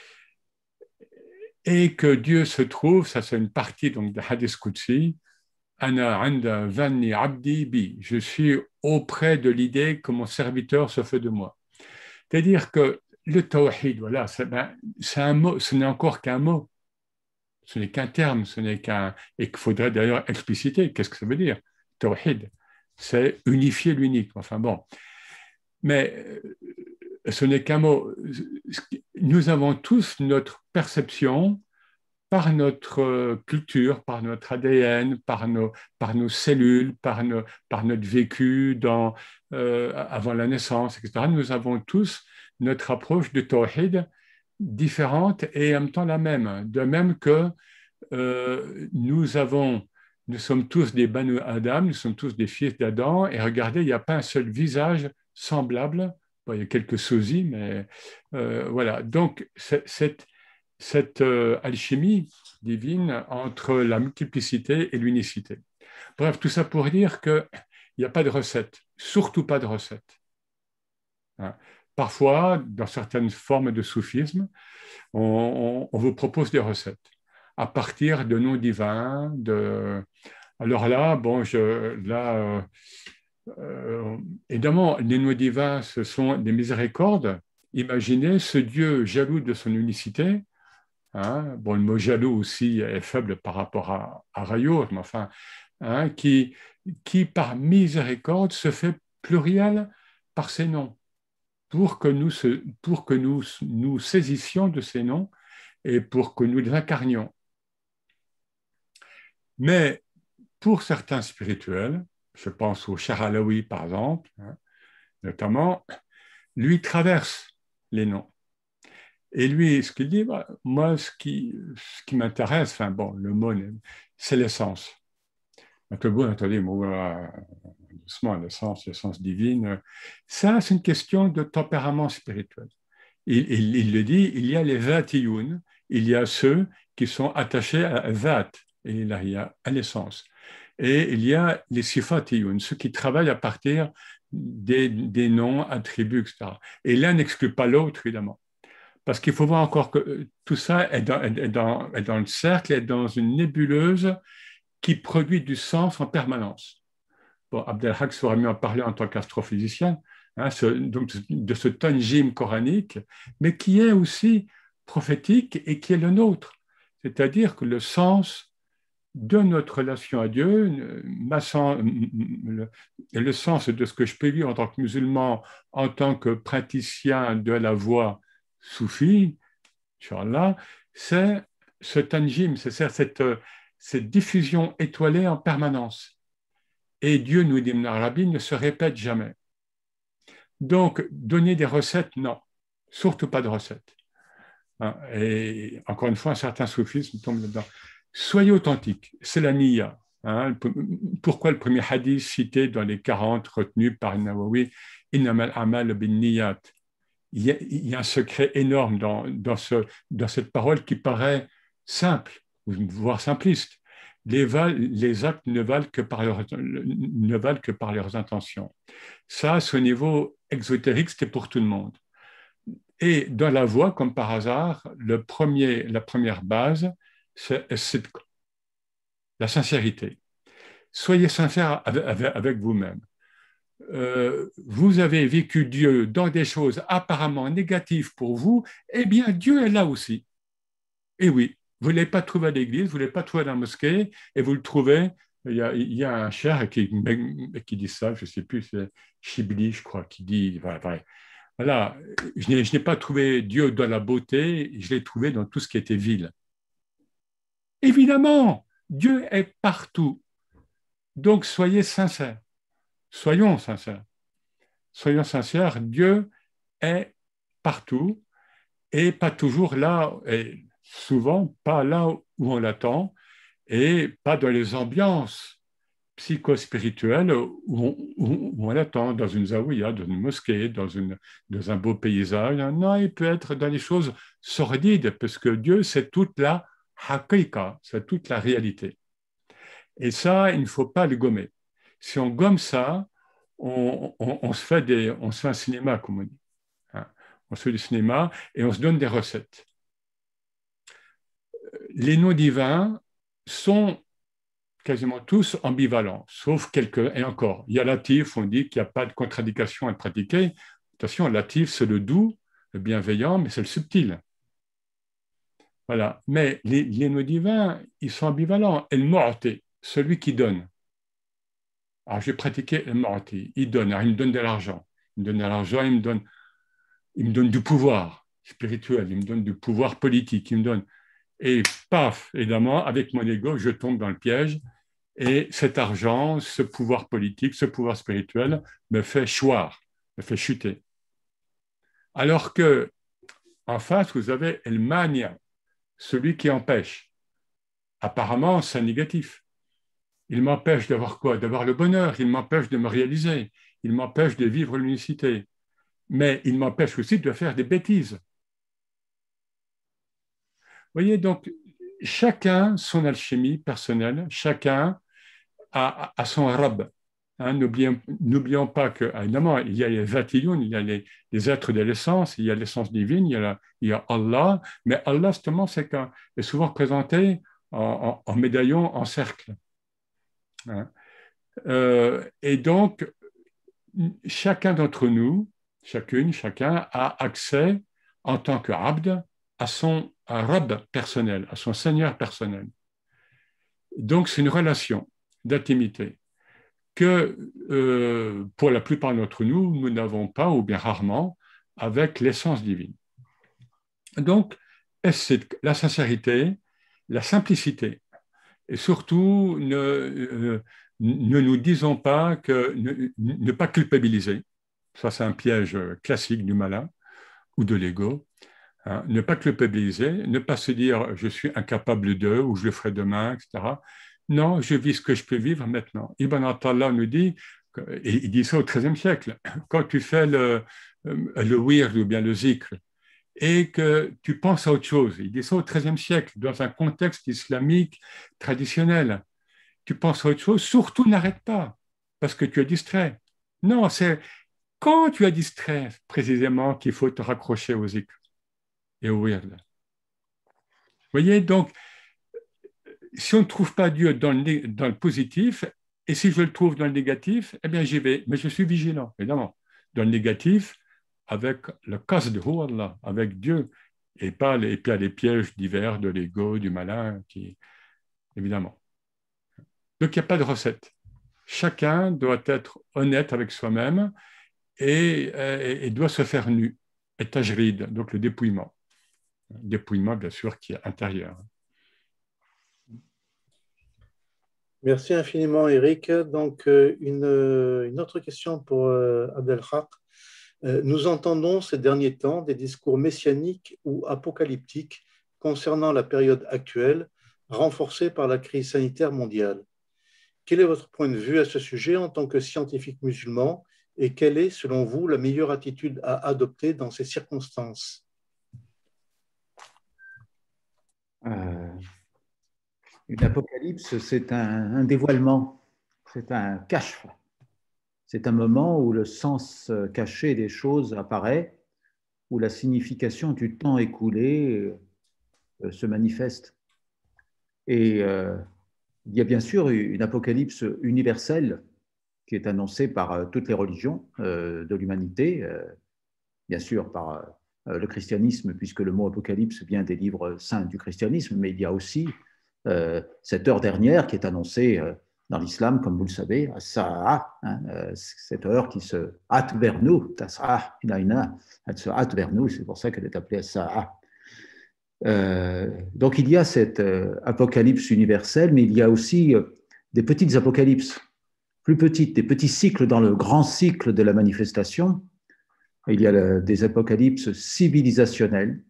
Et que Dieu se trouve, ça c'est une partie donc, de Hadith Qudsi, Ana anda vanni abdi bi, je suis auprès de l'idée que mon serviteur se fait de moi. C'est-à-dire que le tawhid, voilà, c'est, ben, c'est un mot, ce n'est encore qu'un mot, ce n'est qu'un terme, ce n'est qu'un, et qu'il faudrait d'ailleurs expliciter. Qu'est-ce que ça veut dire? Tawhid, c'est unifier l'unique. Enfin bon, mais ce n'est qu'un mot. Nous avons tous notre perception par notre culture, par notre A D N, par nos, par nos cellules, par, nos, par notre vécu dans, euh, avant la naissance, et cetera. Nous avons tous notre approche de Tawhid différente et en même temps la même. De même que euh, nous avons, nous sommes tous des Banu Adam, nous sommes tous des fils d'Adam, et regardez, il n'y a pas un seul visage semblable. Bon, il y a quelques sosies, mais euh, voilà. Donc, c'est, cette cette euh, alchimie divine entre la multiplicité et l'unicité. Bref, tout ça pour dire qu'il n'y a pas de recette, surtout pas de recette. Hein. parfois, dans certaines formes de soufisme, on, on, on vous propose des recettes à partir de noms divins. De... Alors là, bon, je, là, euh, euh, évidemment, les noms divins, ce sont des miséricordes. Imaginez ce Dieu jaloux de son unicité. Hein, bon, le mot jaloux aussi est faible par rapport à, à Rayo, mais enfin, hein, qui, qui par miséricorde se fait pluriel par ses noms, pour que nous, pour que nous nous saisissions de ces noms et pour que nous les incarnions. Mais pour certains spirituels, je pense au Cheikh Alaoui par exemple, hein, notamment, lui traverse les noms. Et lui, ce qu'il dit, bah, moi, ce qui, ce qui m'intéresse, enfin bon, le mot, c'est l'essence. Vous entendez, doucement, l'essence, l'essence divine. Ça, c'est une question de tempérament spirituel. Il, il, il le dit, il y a les vatiyun, il y a ceux qui sont attachés à vat, et là, il y a à l'essence. Et il y a les sifatiyun, ceux qui travaillent à partir des, des noms, attributs, et cetera. Et l'un n'exclut pas l'autre, évidemment. Parce qu'il faut voir encore que tout ça est dans, est dans, est dans le cercle, est dans une nébuleuse qui produit du sens en permanence. Bon, Abdelhak sera mieux en parler en tant qu'astrophysicien, hein, ce, donc de ce tanjim coranique, mais qui est aussi prophétique et qui est le nôtre. C'est-à-dire que le sens de notre relation à Dieu, ma sens, le, le sens de ce que je peux vivre en tant que musulman, en tant que praticien de la voie soufi, Inch'Allah, c'est ce tanjim, c'est cette, cette diffusion étoilée en permanence. Et Dieu, nous dit Ibn Arabi, ne se répète jamais. Donc, donner des recettes, non, surtout pas de recettes. Et encore une fois, un certain soufisme tombe là-dedans. Soyez authentiques, c'est la niya. Hein. Pourquoi le premier hadith cité dans les quarante retenus par Nawawi, Innamal amal bin niyat. Il y, a, il y a un secret énorme dans, dans, ce, dans cette parole qui paraît simple, voire simpliste. Les, val, les actes ne valent, que par leur, ne valent que par leurs intentions. Ça, à ce niveau exotérique, c'était pour tout le monde. Et dans la voie, comme par hasard, le premier, la première base, c'est la sincérité. Soyez sincère avec, avec, avec vous-même. Euh, vous avez vécu Dieu dans des choses apparemment négatives pour vous, eh bien Dieu est là aussi. Et oui, vous ne l'avez pas trouvé à l'église, vous ne l'avez pas trouvé dans la mosquée, et vous le trouvez, il y a, il y a un cher qui, qui dit ça, je ne sais plus, c'est Chibli, je crois, qui dit, voilà, voilà, voilà je n'ai, je n'ai pas trouvé Dieu dans la beauté, je l'ai trouvé dans tout ce qui était vil. Évidemment, Dieu est partout. Donc soyez sincères. Soyons sincères. Soyons sincères, Dieu est partout et pas toujours là, et souvent pas là où on l'attend, et pas dans les ambiances psychospirituelles où on, où on l'attend, dans une zaouïa, dans une mosquée, dans, une, dans un beau paysage. Non, il peut être dans les choses sordides, parce que Dieu, c'est toute la haqiqa, c'est toute la réalité. Et ça, il ne faut pas le gommer. Si on gomme ça, on, on, on, se fait des, on se fait un cinéma, comme on dit. Hein. On se fait du cinéma et on se donne des recettes. Les noms divins sont quasiment tous ambivalents, sauf quelques, et encore. Il y a Latif, on dit qu'il n'y a pas de contre-indication à pratiquer. Attention, Latif, c'est le doux, le bienveillant, mais c'est le subtil. Voilà. Mais les, les noms divins, ils sont ambivalents. El Mu'ti, celui qui donne. Alors, j'ai pratiqué le Mu'ti. Il donne. Alors, il me donne de l'argent. Il me donne de l'argent, il me donne, il me donne du pouvoir spirituel, il me donne du pouvoir politique, il me donne. Et paf, évidemment, avec mon ego, je tombe dans le piège. Et cet argent, ce pouvoir politique, ce pouvoir spirituel me fait choir, me fait chuter. Alors que, en face, vous avez El Mania, celui qui empêche. Apparemment, c'est négatif. Il m'empêche d'avoir quoi? D'avoir le bonheur, il m'empêche de me réaliser, il m'empêche de vivre l'unicité. Mais il m'empêche aussi de faire des bêtises. Vous voyez, donc, chacun son alchimie personnelle, chacun a, a son rab. Hein, n'oublions, n'oublions pas que, évidemment, il y a les Vatiyun, il y a les, les êtres de l'essence, il y a l'essence divine, il y a, la, il y a Allah, mais Allah, justement, c'est qu'un, est souvent représenté en, en, en médaillon, en cercle. Hein. Euh, et donc, chacun d'entre nous, chacune, chacun a accès en tant que abd à son à Rabb personnel, à son Seigneur personnel. Donc, c'est une relation d'intimité que, euh, pour la plupart d'entre nous, nous n'avons pas, ou bien rarement, avec l'essence divine. Donc, c'est la sincérité, la simplicité, et surtout, ne, euh, ne nous disons pas que ne, ne pas culpabiliser. Ça, c'est un piège classique du malin ou de l'ego. Hein, ne pas culpabiliser, ne pas se dire je suis incapable de ou je le ferai demain, et cetera. Non, je vis ce que je peux vivre maintenant. Ibn Attallah nous dit, et il dit ça au treizième siècle, quand tu fais le, le wird ou bien le zikr et que tu penses à autre chose, il dit ça au treizième siècle, dans un contexte islamique traditionnel, tu penses à autre chose, surtout n'arrête pas, parce que tu es distrait. Non, c'est quand tu es distrait, précisément, qu'il faut te raccrocher au zikr et au wird. Vous voyez, donc, si on ne trouve pas Dieu dans le, dans le positif, et si je le trouve dans le négatif, eh bien j'y vais, mais je suis vigilant, évidemment. Dans le négatif, avec le qasd hu Allah, avec Dieu, et pas les, et puis les pièges divers de l'ego, du malin, qui, évidemment. Donc il n'y a pas de recette. Chacun doit être honnête avec soi-même et, et, et doit se faire nu, et tajrid, donc le dépouillement. Dépouillement, bien sûr, qui est intérieur. Merci infiniment, Eric. Donc, une, une autre question pour euh, Abdelhak. Euh, nous entendons ces derniers temps des discours messianiques ou apocalyptiques concernant la période actuelle, renforcée par la crise sanitaire mondiale. Quel est votre point de vue à ce sujet en tant que scientifique musulman et quelle est, selon vous, la meilleure attitude à adopter dans ces circonstances? euh, Une apocalypse, c'est un, un dévoilement, c'est un kashf. C'est un moment où le sens caché des choses apparaît, où la signification du temps écoulé euh, se manifeste. Et euh, il y a bien sûr une apocalypse universelle qui est annoncée par euh, toutes les religions euh, de l'humanité, euh, bien sûr par euh, le christianisme, puisque le mot apocalypse vient des livres saints du christianisme, mais il y a aussi euh, cette heure dernière qui est annoncée euh, dans l'islam, comme vous le savez, as-sa'a, hein, euh, cette heure qui se hâte vers nous, tas'a, inaina, elle se hâte vers nous, c'est pour ça qu'elle est appelée as-sa'a. Euh, donc il y a cette euh, apocalypse universelle, mais il y a aussi euh, des petites apocalypses, plus petites, des petits cycles dans le grand cycle de la manifestation. Il y a le, des apocalypses civilisationnelles,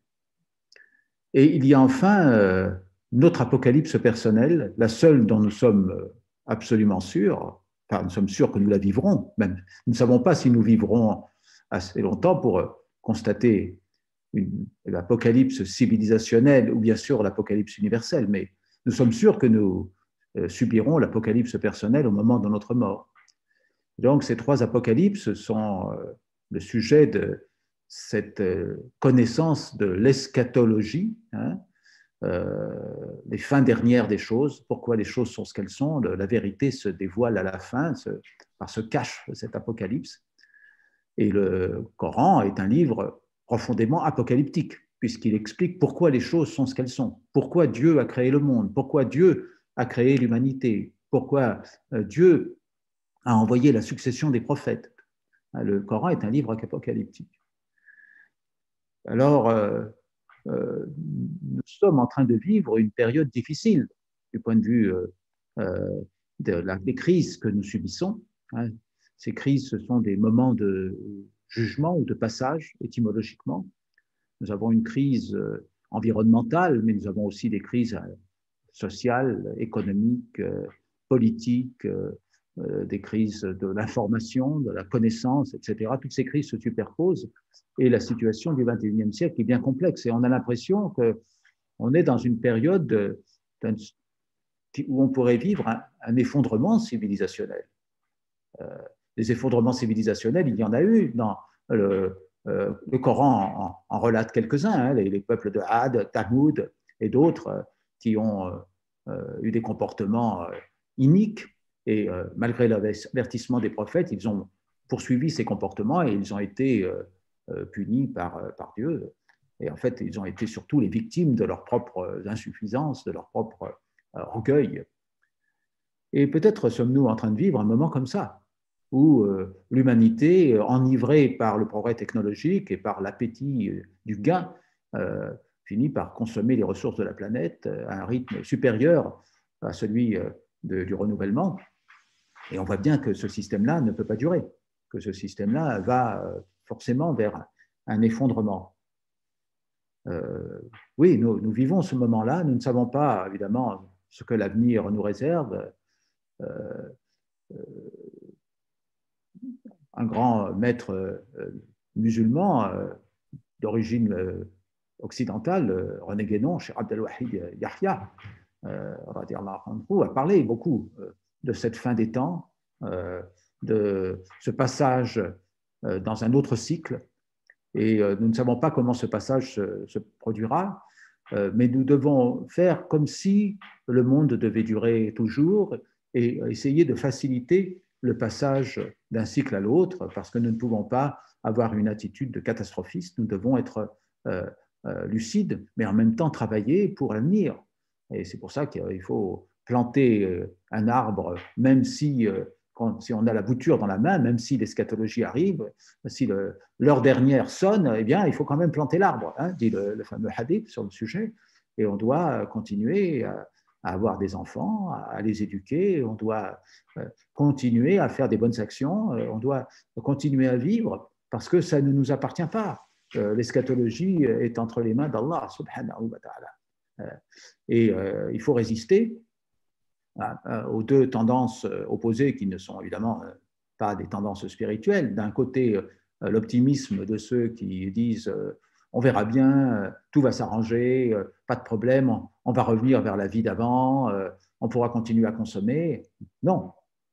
et il y a enfin euh, notre apocalypse personnelle, la seule dont nous sommes absolument sûrs, enfin nous sommes sûrs que nous la vivrons, même nous ne savons pas si nous vivrons assez longtemps pour constater une, l'apocalypse civilisationnelle ou bien sûr l'apocalypse universelle, mais nous sommes sûrs que nous euh, subirons l'apocalypse personnelle au moment de notre mort. Donc ces trois apocalypses sont euh, le sujet de cette euh, connaissance de l'eschatologie, hein, euh, les fins dernières des choses, pourquoi les choses sont ce qu'elles sont, le, la vérité se dévoile à la fin, se, par ce cache cet apocalypse. Et le Coran est un livre profondément apocalyptique, puisqu'il explique pourquoi les choses sont ce qu'elles sont, pourquoi Dieu a créé le monde, pourquoi Dieu a créé l'humanité, pourquoi euh, Dieu a envoyé la succession des prophètes. Le Coran est un livre apocalyptique. Alors, euh, euh, nous sommes en train de vivre une période difficile du point de vue euh, euh, de la, des crises que nous subissons. Hein. Ces crises, ce sont des moments de jugement ou de passage, étymologiquement. Nous avons une crise euh, environnementale, mais nous avons aussi des crises euh, sociales, économiques, euh, politiques, euh, euh, des crises de l'information, de la connaissance, et cetera. Toutes ces crises se superposent et la situation du vingt et unième siècle est bien complexe. Et on a l'impression qu'on est dans une période de, où on pourrait vivre un, un effondrement civilisationnel. euh, des effondrements civilisationnels, il y en a eu. Dans le, euh, le Coran en, en relate quelques-uns, hein, les, les peuples de Had, Thamoud et d'autres euh, qui ont euh, euh, eu des comportements euh, iniques. Et euh, malgré l'avertissement des prophètes, ils ont poursuivi ces comportements et ils ont été euh, euh, punis par, par Dieu. Et en fait, ils ont été surtout les victimes de leurs propres insuffisances, de leur propre euh, orgueil. Et peut-être sommes-nous en train de vivre un moment comme ça, où euh, l'humanité, enivrée par le progrès technologique et par l'appétit du gain, euh, finit par consommer les ressources de la planète à un rythme supérieur à celui de, du renouvellement. Et on voit bien que ce système-là ne peut pas durer, que ce système-là va forcément vers un effondrement. Euh, oui, nous, nous vivons ce moment-là, nous ne savons pas évidemment ce que l'avenir nous réserve. Euh, euh, un grand maître euh, musulman euh, d'origine euh, occidentale, euh, René Guénon, Cheikh Abdelwahid Yahya, euh, a parlé beaucoup euh, de cette fin des temps, euh, de ce passage euh, dans un autre cycle. Et euh, nous ne savons pas comment ce passage se, se produira, euh, mais nous devons faire comme si le monde devait durer toujours et essayer de faciliter le passage d'un cycle à l'autre, parce que nous ne pouvons pas avoir une attitude de catastrophiste. Nous devons être euh, euh, lucides, mais en même temps travailler pour l'avenir. Et c'est pour ça qu'il faut planter un arbre, même si, quand, si on a la bouture dans la main, même si l'eschatologie arrive, si l'heure dernière sonne, eh bien, il faut quand même planter l'arbre, hein, dit le, le fameux hadith sur le sujet. Et on doit continuer à, à avoir des enfants, à les éduquer, on doit continuer à faire des bonnes actions, on doit continuer à vivre, parce que ça ne nous appartient pas. L'eschatologie est entre les mains d'Allah, subhanahu wa ta'ala. Et euh, il faut résister à, aux deux tendances opposées qui ne sont évidemment pas des tendances spirituelles. D'un côté, l'optimisme de ceux qui disent euh, on verra bien, tout va s'arranger, euh, pas de problème, on, on va revenir vers la vie d'avant, euh, on pourra continuer à consommer. Non,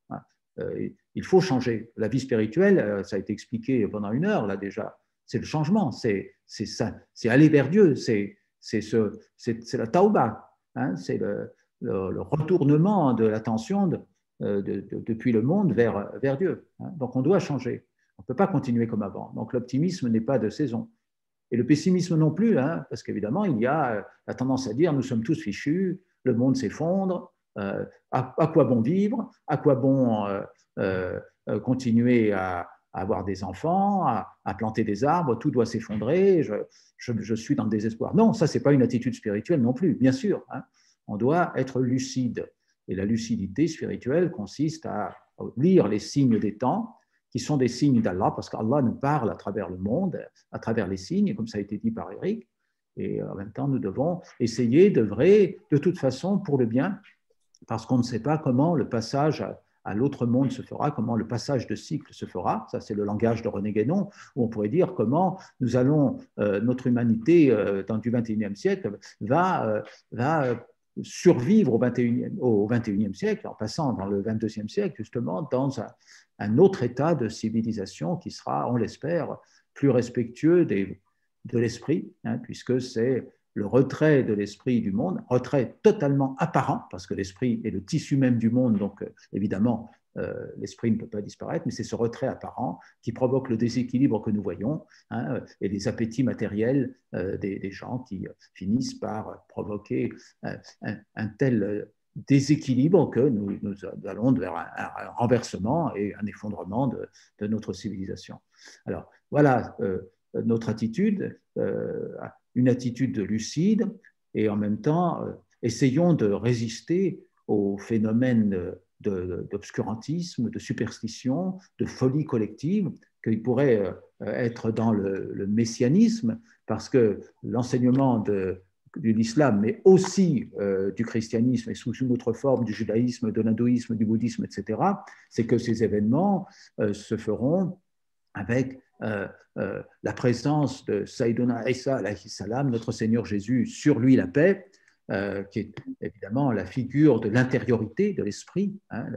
euh, il faut changer. La vie spirituelle, ça a été expliqué pendant une heure là déjà, c'est le changement, c'est c'est aller vers Dieu, c'est c'est ce, la tauba, hein, c'est le, le, le retournement de l'attention de, de, de, depuis le monde vers, vers Dieu. Hein. Donc on doit changer, on ne peut pas continuer comme avant. Donc l'optimisme n'est pas de saison. Et le pessimisme non plus, hein, parce qu'évidemment il y a la tendance à dire nous sommes tous fichus, le monde s'effondre, euh, à, à quoi bon vivre, à quoi bon euh, euh, continuer à à avoir des enfants, à, à planter des arbres, tout doit s'effondrer, je, je, je suis dans le désespoir. Non, ça, ce n'est pas une attitude spirituelle non plus, bien sûr. Hein. On doit être lucide. Et la lucidité spirituelle consiste à lire les signes des temps, qui sont des signes d'Allah, parce qu'Allah nous parle à travers le monde, à travers les signes, comme ça a été dit par Eric. Et en même temps, nous devons essayer d'œuvrer de toute façon pour le bien, parce qu'on ne sait pas comment le passage à à l'autre monde se fera, comment le passage de cycle se fera. Ça, c'est le langage de René Guénon, où on pourrait dire comment nous allons, euh, notre humanité euh, dans du vingt et unième siècle va, euh, va survivre au vingt et unième, au vingt et unième siècle, en passant dans le vingt-deuxième siècle, justement, dans un, un autre état de civilisation qui sera, on l'espère, plus respectueux des, de l'esprit, hein, puisque c'est le retrait de l'esprit du monde, retrait totalement apparent, parce que l'esprit est le tissu même du monde, donc euh, évidemment, euh, l'esprit ne peut pas disparaître, mais c'est ce retrait apparent qui provoque le déséquilibre que nous voyons, hein, et les appétits matériels euh, des, des gens qui euh, finissent par provoquer euh, un, un tel déséquilibre que nous, nous allons vers un, un renversement et un effondrement de, de notre civilisation. Alors, voilà euh, notre attitude, euh, une attitude lucide, et en même temps, euh, essayons de résister aux phénomènes d'obscurantisme, de superstition, de folie collective, qui pourraient euh, être dans le, le messianisme, parce que l'enseignement de, de l'islam, mais aussi euh, du christianisme et sous une autre forme du judaïsme, de l'hindouisme, du bouddhisme, et cetera, c'est que ces événements euh, se feront avec euh, euh, la présence de Sayyiduna Isa, alayhi salam, notre Seigneur Jésus, sur lui la paix, euh, qui est évidemment la figure de l'intériorité de l'esprit, hein,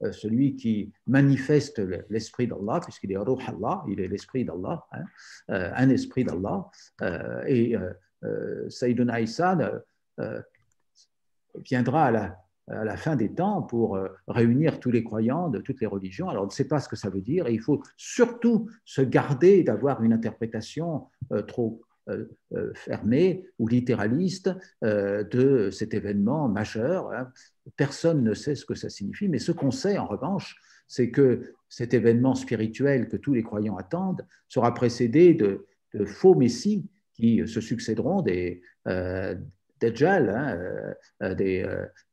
celui qui manifeste l'esprit d'Allah, puisqu'il est Ruh Allah, il est l'esprit d'Allah, hein, euh, un esprit d'Allah. Euh, et euh, euh, Sayyiduna Isa euh, viendra à la, à la fin des temps pour euh, réunir tous les croyants de toutes les religions. Alors, on ne sait pas ce que ça veut dire, et il faut surtout se garder d'avoir une interprétation euh, trop euh, euh, fermée ou littéraliste euh, de cet événement majeur. Hein. Personne ne sait ce que ça signifie, mais ce qu'on sait, en revanche, c'est que cet événement spirituel que tous les croyants attendent sera précédé de, de faux messies qui se succéderont, des euh, Dajjal, hein, euh, des,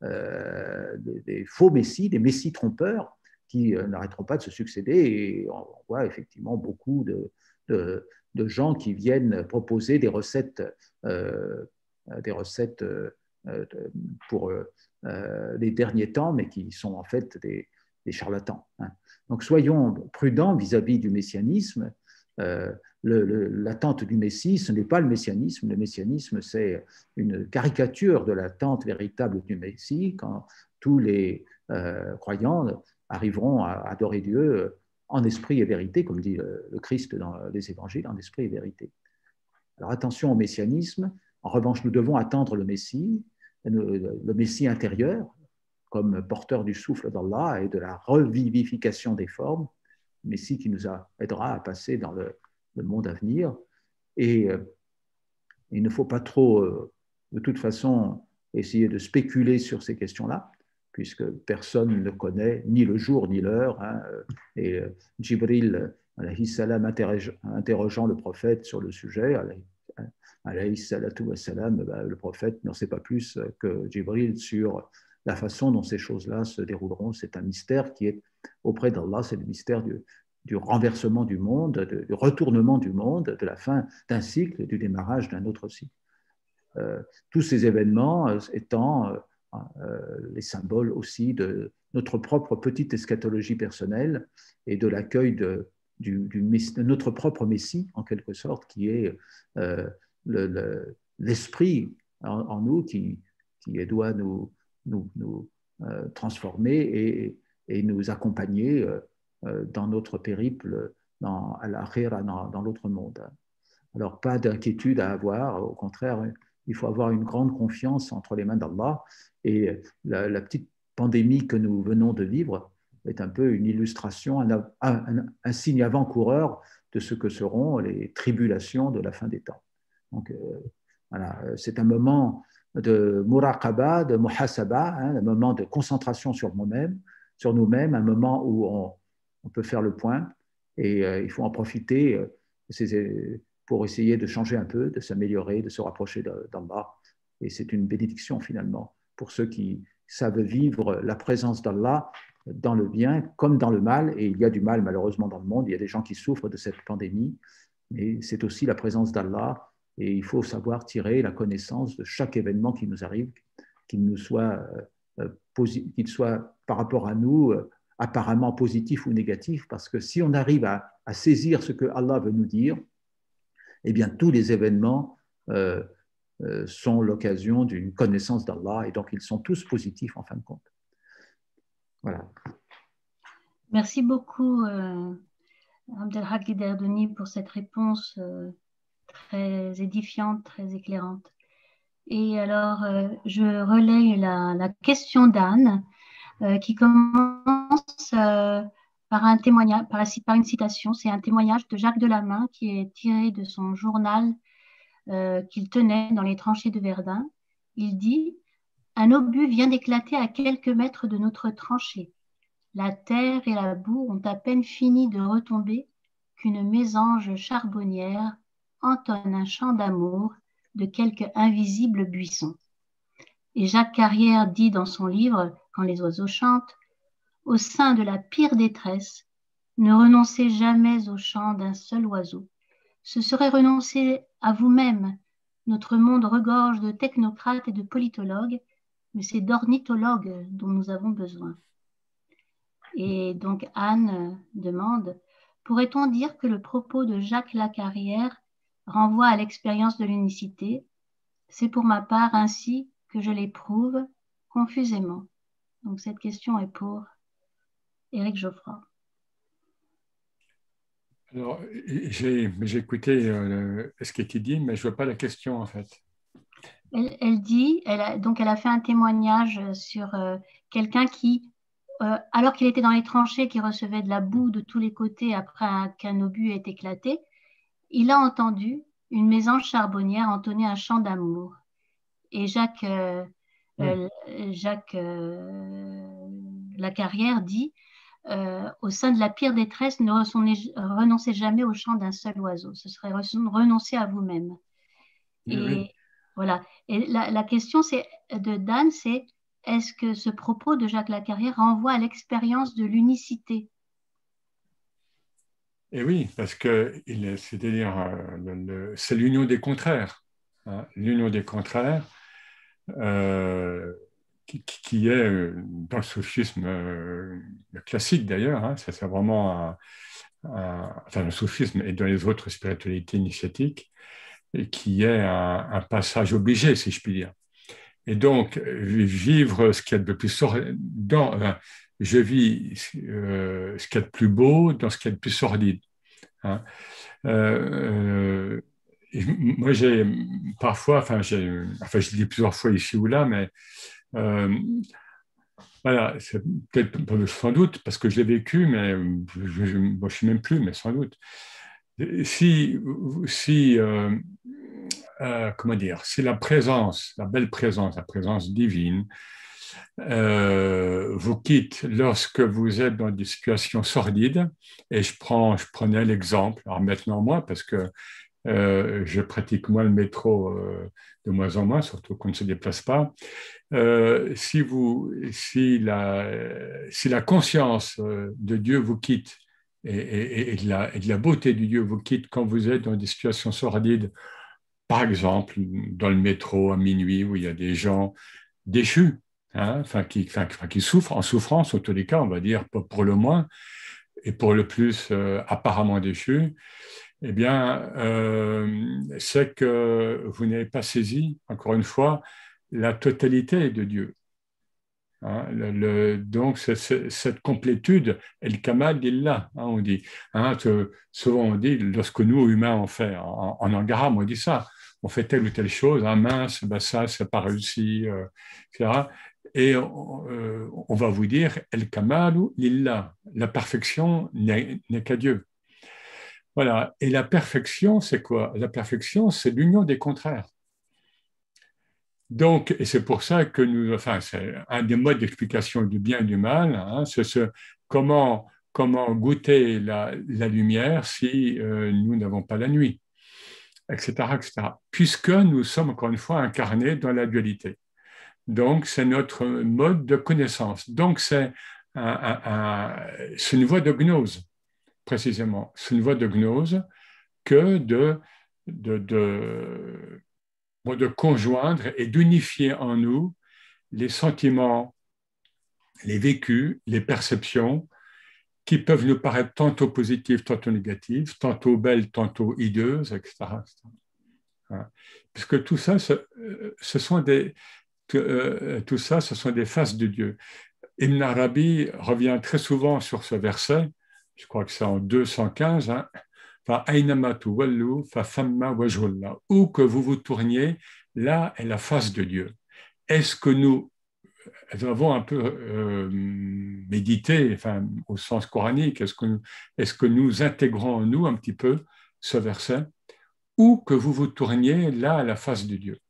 euh, des, des faux messies, des messies trompeurs qui euh, n'arrêteront pas de se succéder. Et on voit effectivement beaucoup de, de, de gens qui viennent proposer des recettes, euh, des recettes euh, pour euh, les derniers temps, mais qui sont en fait des, des charlatans. Hein. Donc soyons prudents vis-à-vis du messianisme. Euh, l'attente du Messie, ce n'est pas le messianisme. Le messianisme, c'est une caricature de l'attente véritable du Messie, quand tous les euh, croyants arriveront à adorer Dieu en esprit et vérité, comme dit le, le Christ dans les évangiles, en esprit et vérité. Alors attention au messianisme. En revanche, nous devons attendre le Messie, le, le Messie intérieur, comme porteur du souffle d'Allah et de la revivification des formes, Messie qui nous a, aidera à passer dans le, le monde à venir. Et euh, il ne faut pas trop, euh, de toute façon, essayer de spéculer sur ces questions-là, puisque personne ne connaît ni le jour ni l'heure. Hein. Et euh, Jibril, alayhi salam, interrogeant le prophète sur le sujet, alayhi salatu wa salam, ben, le prophète n'en sait pas plus que Jibril sur la façon dont ces choses-là se dérouleront. C'est un mystère qui est auprès d'Allah, c'est le mystère du, du renversement du monde, de, du retournement du monde, de la fin d'un cycle, du démarrage d'un autre cycle. Euh, tous ces événements euh, étant euh, euh, les symboles aussi de notre propre petite eschatologie personnelle et de l'accueil de, du, du, de notre propre Messie, en quelque sorte, qui est euh, le, le, l'esprit en, en nous qui, qui doit nous, nous, nous euh, transformer et, et nous accompagner euh, dans notre périple dans, à l'akhira, dans, dans l'autre monde. Alors, pas d'inquiétude à avoir, au contraire, il faut avoir une grande confiance entre les mains d'Allah. Et la, la petite pandémie que nous venons de vivre est un peu une illustration, un, un, un signe avant-coureur de ce que seront les tribulations de la fin des temps. Donc, euh, voilà, c'est un moment de muraqaba, de muhasaba, hein, un moment de concentration sur nous-mêmes, sur nous-mêmes, un moment où on, on peut faire le point et euh, il faut en profiter euh, c'est, pour essayer de changer un peu, de s'améliorer, de se rapprocher d'Allah. Et c'est une bénédiction finalement pour ceux qui savent vivre la présence d'Allah dans le bien comme dans le mal. Et il y a du mal malheureusement dans le monde, il y a des gens qui souffrent de cette pandémie, mais c'est aussi la présence d'Allah. Et il faut savoir tirer la connaissance de chaque événement qui nous arrive, qu'il nous soit, euh, posi- qu'il soit par rapport à nous euh, apparemment positif ou négatif, parce que si on arrive à, à saisir ce que Allah veut nous dire, eh bien tous les événements euh, euh, sont l'occasion d'une connaissance d'Allah, et donc ils sont tous positifs en fin de compte. Voilà. Merci beaucoup, euh, Abdelhak Guiderdoni, pour cette réponse euh, très édifiante, très éclairante. Et alors, euh, je relaye la, la question d'Anne, euh, qui commence euh, par, un témoignage, par, par une citation. C'est un témoignage de Jacques Delamain qui est tiré de son journal euh, qu'il tenait dans les tranchées de Verdun. Il dit « Un obus vient d'éclater à quelques mètres de notre tranchée. La terre et la boue ont à peine fini de retomber qu'une mésange charbonnière entonne un chant d'amour de quelque invisible buisson. » Et Jacques Carrière dit dans son livre « Quand les oiseaux chantent », au sein de la pire détresse, ne renoncez jamais au chant d'un seul oiseau. Ce serait renoncer à vous-même. Notre monde regorge de technocrates et de politologues, mais c'est d'ornithologues dont nous avons besoin. Et donc Anne demande, pourrait-on dire que le propos de Jacques Lacarrière renvoie à l'expérience de l'unicité? C'est pour ma part ainsi que je l'éprouve confusément. Donc cette question est pour Éric Geoffroy. Alors, j'ai écouté euh, ce qui était dit, mais je ne vois pas la question en fait. Elle, elle dit, elle a, donc elle a fait un témoignage sur euh, quelqu'un qui, euh, alors qu'il était dans les tranchées, qui recevait de la boue de tous les côtés après qu'un obus ait éclaté, il a entendu une mésange charbonnière entonner un chant d'amour. Et Jacques, euh, mmh. euh, Jacques euh, Lacarrière dit euh, au sein de la pire détresse, ne renoncez jamais au chant d'un seul oiseau. Ce serait renoncer à vous-même. Et oui. voilà. Et la, la question c'est, de Dan, c'est est-ce que ce propos de Jacques Lacarrière renvoie à l'expérience de l'unicité? Et oui, parce que c'est-à-dire euh, c'est l'union des contraires. Hein, l'union des contraires euh, qui, qui est dans le soufisme euh, classique d'ailleurs. Hein, ça c'est vraiment un, un, enfin le soufisme et dans les autres spiritualités initiatiques, et qui est un, un passage obligé, si je puis dire. Et donc, vivre ce qu'il y a de plus sordide, dans, euh, je vis euh, ce qu'il y a de plus beau dans ce qu'il y a de plus sordide. Hein. Euh, euh, moi, j'ai parfois, enfin, j'ai, enfin, je l'ai dit plusieurs fois ici ou là, mais euh, voilà, c'est peut-être sans doute parce que je l'ai vécu, mais je, je, moi, je ne suis même plus, mais sans doute. Si, si euh, euh, comment dire, si la présence, la belle présence, la présence divine, euh, vous quitte lorsque vous êtes dans des situations sordides, et je, prends, je prenais l'exemple, alors maintenant moi, parce que euh, je pratique moins le métro euh, de moins en moins, surtout qu'on ne se déplace pas, euh, si, vous, si, la, si la conscience de Dieu vous quitte, et, et, et, de la, et de la beauté du Dieu vous quitte quand vous êtes dans des situations sordides, par exemple dans le métro à minuit où il y a des gens déchus, hein, enfin, qui, enfin, qui souffrent, en souffrance, en tous les cas, on va dire, pour le moins, et pour le plus euh, apparemment déchus, eh bien, euh, c'est que vous n'avez pas saisi, encore une fois, la totalité de Dieu. Hein, le, le, donc, c'est, c'est, cette complétude, el kamal d'Illah, hein, on dit. Hein, souvent, on dit, lorsque nous, humains, on fait, en, en Angara, on dit ça, on fait telle ou telle chose, hein, mince, ben ça, ça n'a pas réussi, euh, et cetera. Et on, euh, on va vous dire, el kamalu lillah, la perfection n'est, n'est qu'à Dieu. Voilà. Et la perfection, c'est quoi? La perfection, c'est l'union des contraires. Donc, et c'est pour ça que nous, enfin, c'est un des modes d'explication du bien et du mal, hein, c'est ce, comment, comment goûter la, la lumière si euh, nous n'avons pas la nuit, et cetera, et cetera. Puisque nous sommes, encore une fois, incarnés dans la dualité. Donc, c'est notre mode de connaissance. Donc, c'est, un, un, un, c'est une voie de gnose, précisément. C'est une voie de gnose que de... de, de de conjoindre et d'unifier en nous les sentiments, les vécus, les perceptions qui peuvent nous paraître tantôt positives, tantôt négatives, tantôt belles, tantôt hideuses, et cetera, et cetera. Parce que tout ça, ce, ce sont des, tout ça, ce sont des faces de Dieu. Ibn Arabi revient très souvent sur ce verset, je crois que c'est en deux cent quinze, hein, où que vous vous tourniez, là est la face de Dieu. Est-ce que nous avons un peu euh, médité, enfin, au sens coranique, est-ce que, nous, est-ce que nous intégrons en nous un petit peu ce verset? Où que vous vous tourniez, là est la face de Dieu.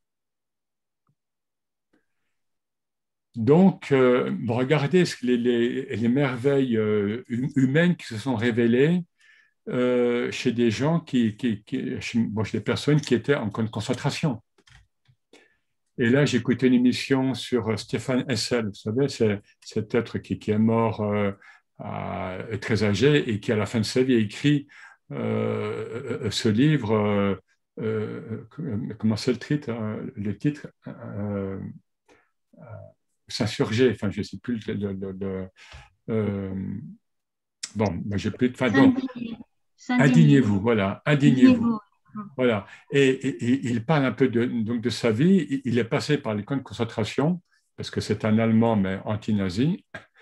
Donc, euh, regardez les, les, les merveilles euh, humaines qui se sont révélées Euh, chez des gens qui, qui, qui chez, bon, chez des personnes qui étaient en camp de concentration. Et là, j'ai écouté une émission sur Stéphane Hessel, vous savez, c'est cet être qui, qui est mort euh, à, très âgé et qui, à la fin de sa vie, a écrit euh, ce livre, euh, euh, comment c'est le titre, hein, le titre euh, euh, S'insurger, enfin, je ne sais plus le... le, le, le euh, bon, moi, j'ai plus... Enfin, donc, indignez-vous, voilà, indignez-vous. Voilà. Et, et, et il parle un peu de, donc de sa vie. Il est passé par les camps de concentration, parce que c'est un Allemand, mais anti-nazi.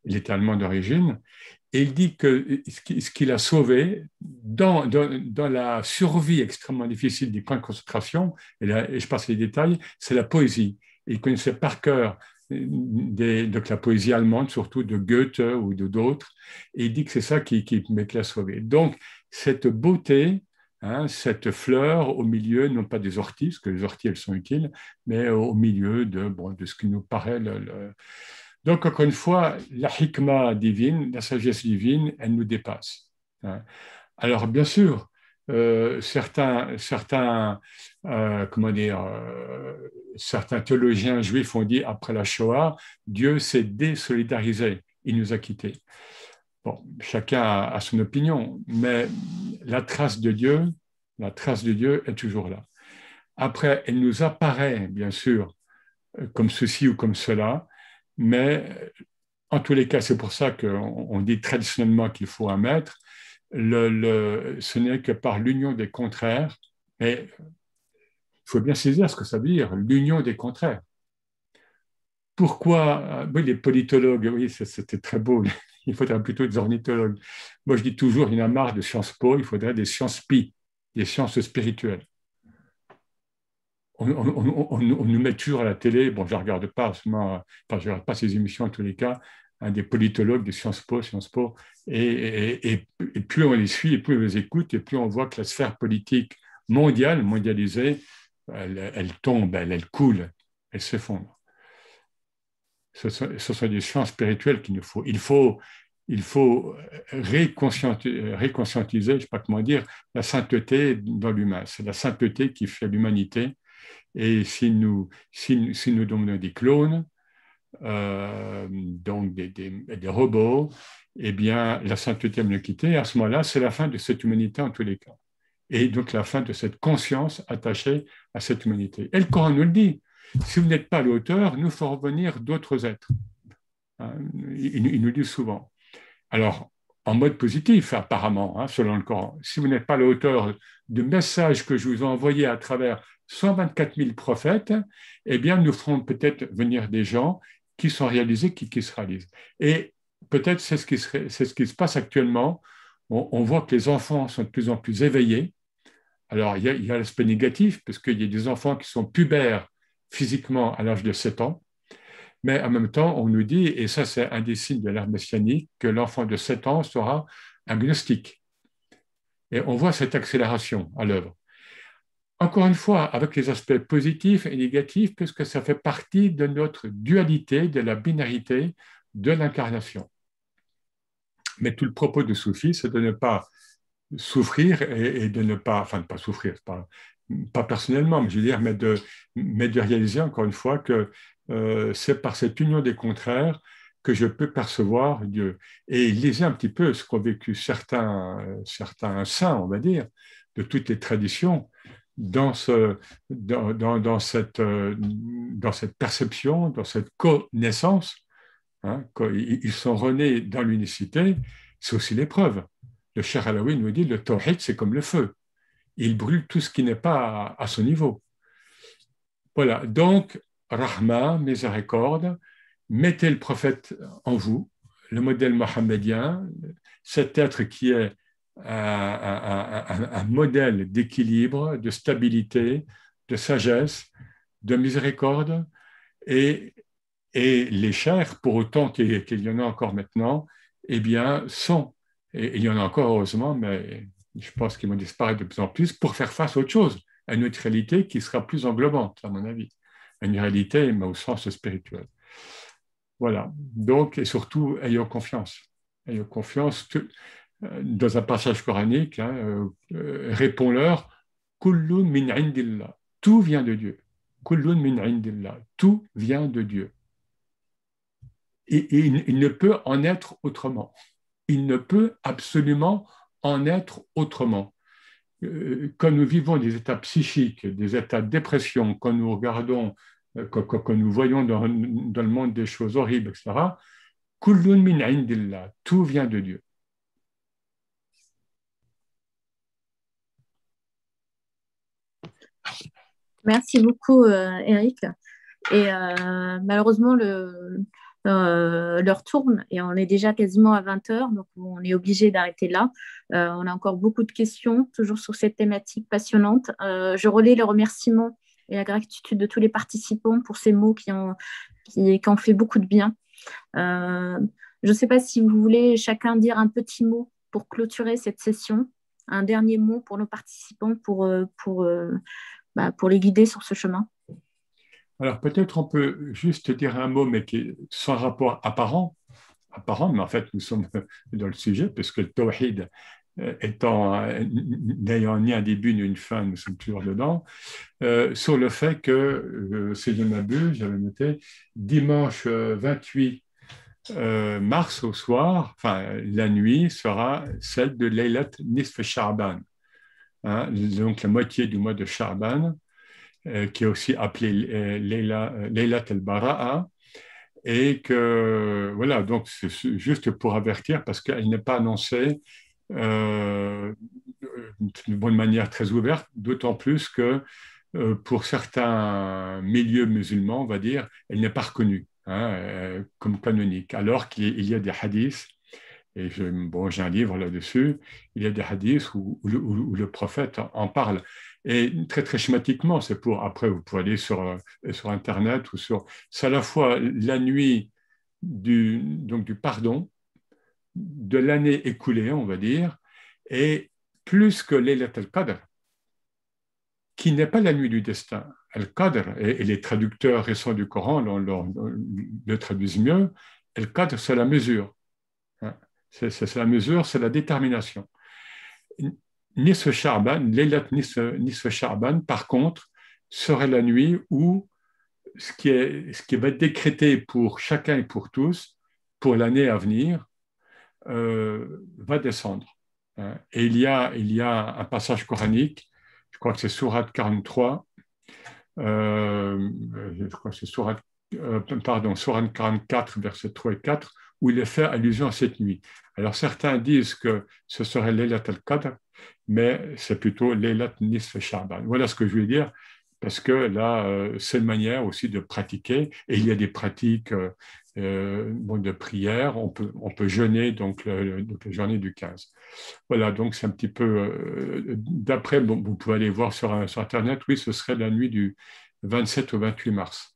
il était allemand d'origine, et il dit que ce qui l'a sauvé dans, dans, dans la survie extrêmement difficile des camps de concentration, et, là, et je passe les détails, c'est la poésie. Il connaissait par cœur des, donc la poésie allemande, surtout de Goethe ou de d'autres, et il dit que c'est ça qui, qui, qui l'a sauvé. Donc, cette beauté, hein, cette fleur au milieu, non pas des orties, parce que les orties, elles sont utiles, mais au milieu de, bon, de ce qui nous paraît le, le Donc, encore une fois, la hikmah divine, la sagesse divine, elle nous dépasse. Alors, bien sûr, euh, certains, certains, euh, comment dire, euh, certains théologiens juifs ont dit, après la Shoah, Dieu s'est désolidarisé, il nous a quittés. Bon, chacun a, a son opinion, mais la trace de Dieu, la trace de Dieu est toujours là. Après, elle nous apparaît, bien sûr, comme ceci ou comme cela, mais en tous les cas, c'est pour ça qu'on dit traditionnellement qu'il faut un maître. Le, le, ce n'est que par l'union des contraires, et il faut bien saisir ce que ça veut dire, l'union des contraires. Pourquoi, oui, les politologues, oui, c'était très beau, il faudrait plutôt des ornithologues. Moi, je dis toujours, il y en a marre de Sciences Po, il faudrait des sciences pi, des sciences spirituelles. On, on, on, on, on nous met toujours à la télé, bon, je ne regarde pas, seulement, enfin, je ne regarde pas ces émissions en tous les cas, hein, des politologues, des Sciences Po, Sciences Po, et, et, et, et plus on les suit, et plus on les écoute, et plus on voit que la sphère politique mondiale, mondialisée, elle, elle tombe, elle, elle coule, elle s'effondre. Ce sont, ce sont des sciences spirituelles qu'il nous faut. Il faut, il faut réconscientiser, réconscientiser, je ne sais pas comment dire, la sainteté dans l'humain. C'est la sainteté qui fait l'humanité. Et si nous, si, si nous devenons des clones, euh, donc des, des, des robots, eh bien, la sainteté va nous quitter. Et à ce moment-là, c'est la fin de cette humanité en tous les cas. Et donc, la fin de cette conscience attachée à cette humanité. Et le Coran nous le dit. Si vous n'êtes pas à la hauteur, nous ferons venir d'autres êtres. Hein, il, il nous dit souvent. Alors, en mode positif, apparemment, hein, selon le Coran. Si vous n'êtes pas à la hauteur du message que je vous ai envoyé à travers cent vingt-quatre mille prophètes, eh bien, nous ferons peut-être venir des gens qui sont réalisés, qui, qui se réalisent. Et peut-être c'est ce qui se, c'est ce qui se passe actuellement. On, on voit que les enfants sont de plus en plus éveillés. Alors, il y a, il y a l'aspect négatif, parce qu'il y a des enfants qui sont pubères physiquement à l'âge de sept ans, mais en même temps, on nous dit, et ça c'est un des signes de l'ère messianique, que l'enfant de sept ans sera agnostique. Et on voit cette accélération à l'œuvre. Encore une fois, avec les aspects positifs et négatifs, puisque ça fait partie de notre dualité, de la binarité de l'incarnation. Mais tout le propos de Soufi, c'est de ne pas souffrir et, et de ne pas, enfin, de ne pas souffrir, pas, pas personnellement, mais je veux dire, mais de, mais de réaliser encore une fois que euh, c'est par cette union des contraires que je peux percevoir Dieu. Et lisez un petit peu ce qu'ont vécu certains, certains saints, on va dire, de toutes les traditions, dans, ce, dans, dans, dans, cette, dans cette perception, dans cette connaissance. Hein, quand ils sont renés dans l'unicité, c'est aussi l'épreuve. Le Cheikh Alaoui nous dit, le tawhid, c'est comme le feu. Il brûle tout ce qui n'est pas à, à son niveau. Voilà, donc, Rahma, miséricorde, mettez le prophète en vous, le modèle mohammedien, cet être qui est un, un, un, un modèle d'équilibre, de stabilité, de sagesse, de miséricorde, et, et les chers, pour autant qu'il, qu'il y en a encore maintenant, eh bien, sont, et il y en a encore heureusement, mais je pense qu'ils vont disparaître de plus en plus, pour faire face à autre chose, à une autre réalité qui sera plus englobante, à mon avis, à une réalité, mais au sens spirituel. Voilà, donc, et surtout, ayons confiance. Ayons confiance que, dans un passage coranique, hein, euh, réponds-leur, Kullun min indillah. Tout vient de Dieu. Kullun min indillah. Tout vient de Dieu. Et, et il, il ne peut en être autrement. Il ne peut absolument en être autrement. Euh, quand nous vivons des états psychiques, des états de dépression, quand nous regardons, euh, quand, quand, quand nous voyons dans, dans le monde des choses horribles, et cetera, Kullun min indillah. Tout vient de Dieu. Merci beaucoup, euh, Eric. Et euh, malheureusement, le, euh, l'heure tourne et on est déjà quasiment à vingt heures, donc on est obligé d'arrêter là. Euh, on a encore beaucoup de questions, toujours sur cette thématique passionnante. Euh, je relais les remerciements et la gratitude de tous les participants pour ces mots qui ont, qui, qui ont fait beaucoup de bien. Euh, je ne sais pas si vous voulez chacun dire un petit mot pour clôturer cette session, un dernier mot pour nos participants, pour, pour, bah, pour les guider sur ce chemin. Alors peut-être on peut juste dire un mot, mais qui est sans rapport apparent, apparent, mais en fait nous sommes dans le sujet, puisque le tawhid étant n'ayant ni un début ni une fin, nous sommes toujours dedans, euh, sur le fait que, euh, si je ne m'abuse, j'avais noté, dimanche vingt-huit euh, mars au soir, enfin la nuit sera celle de Laylat Nisf Sha'ban, hein, donc la moitié du mois de Sha'ban, euh, qui est aussi appelée euh, Layla, euh, Laylat al-Bara'a, et que, voilà, donc c'est juste pour avertir, parce qu'elle n'est pas annoncée euh, d'une bonne manière très ouverte, d'autant plus que euh, pour certains milieux musulmans, on va dire, elle n'est pas reconnue, hein, euh, comme canonique, alors qu'il y a des hadiths, et je, bon, j'ai un livre là-dessus, il y a des hadiths où, où, où, où le prophète en parle. Et très, très schématiquement, c'est pour, après, vous pouvez aller sur, euh, sur Internet ou sur, c'est à la fois la nuit du, donc du pardon, de l'année écoulée, on va dire, et plus que Laylat al-Qadr, qui n'est pas la nuit du destin. Al-Qadr, et, et les traducteurs récents du Coran le, le, le traduisent mieux, Al-Qadr, c'est la mesure. Hein. C'est, c'est la mesure, c'est la détermination. Nisf Sha'ban, Laylat Nisf Sha'ban, par contre, serait la nuit où ce qui, est, ce qui va être décrété pour chacun et pour tous, pour l'année à venir, euh, va descendre. Hein. Et il y, a, il y a un passage coranique, je crois que c'est Sourate quarante-trois, euh, je crois que c'est Sourate, euh, pardon, Sourate quarante-quatre, versets trois et quatre, où il est fait allusion à cette nuit. Alors certains disent que ce serait Laylat al-Qadr, mais c'est plutôt Laylat Nisf Sha'ban. Voilà ce que je voulais dire, parce que là, euh, c'est une manière aussi de pratiquer, et il y a des pratiques euh, euh, bon, de prière, on peut, on peut jeûner donc, le, le, donc la journée du quinze. Voilà, donc c'est un petit peu, euh, d'après, bon, vous pouvez aller voir sur, sur Internet, oui, ce serait la nuit du vingt-sept au vingt-huit mars.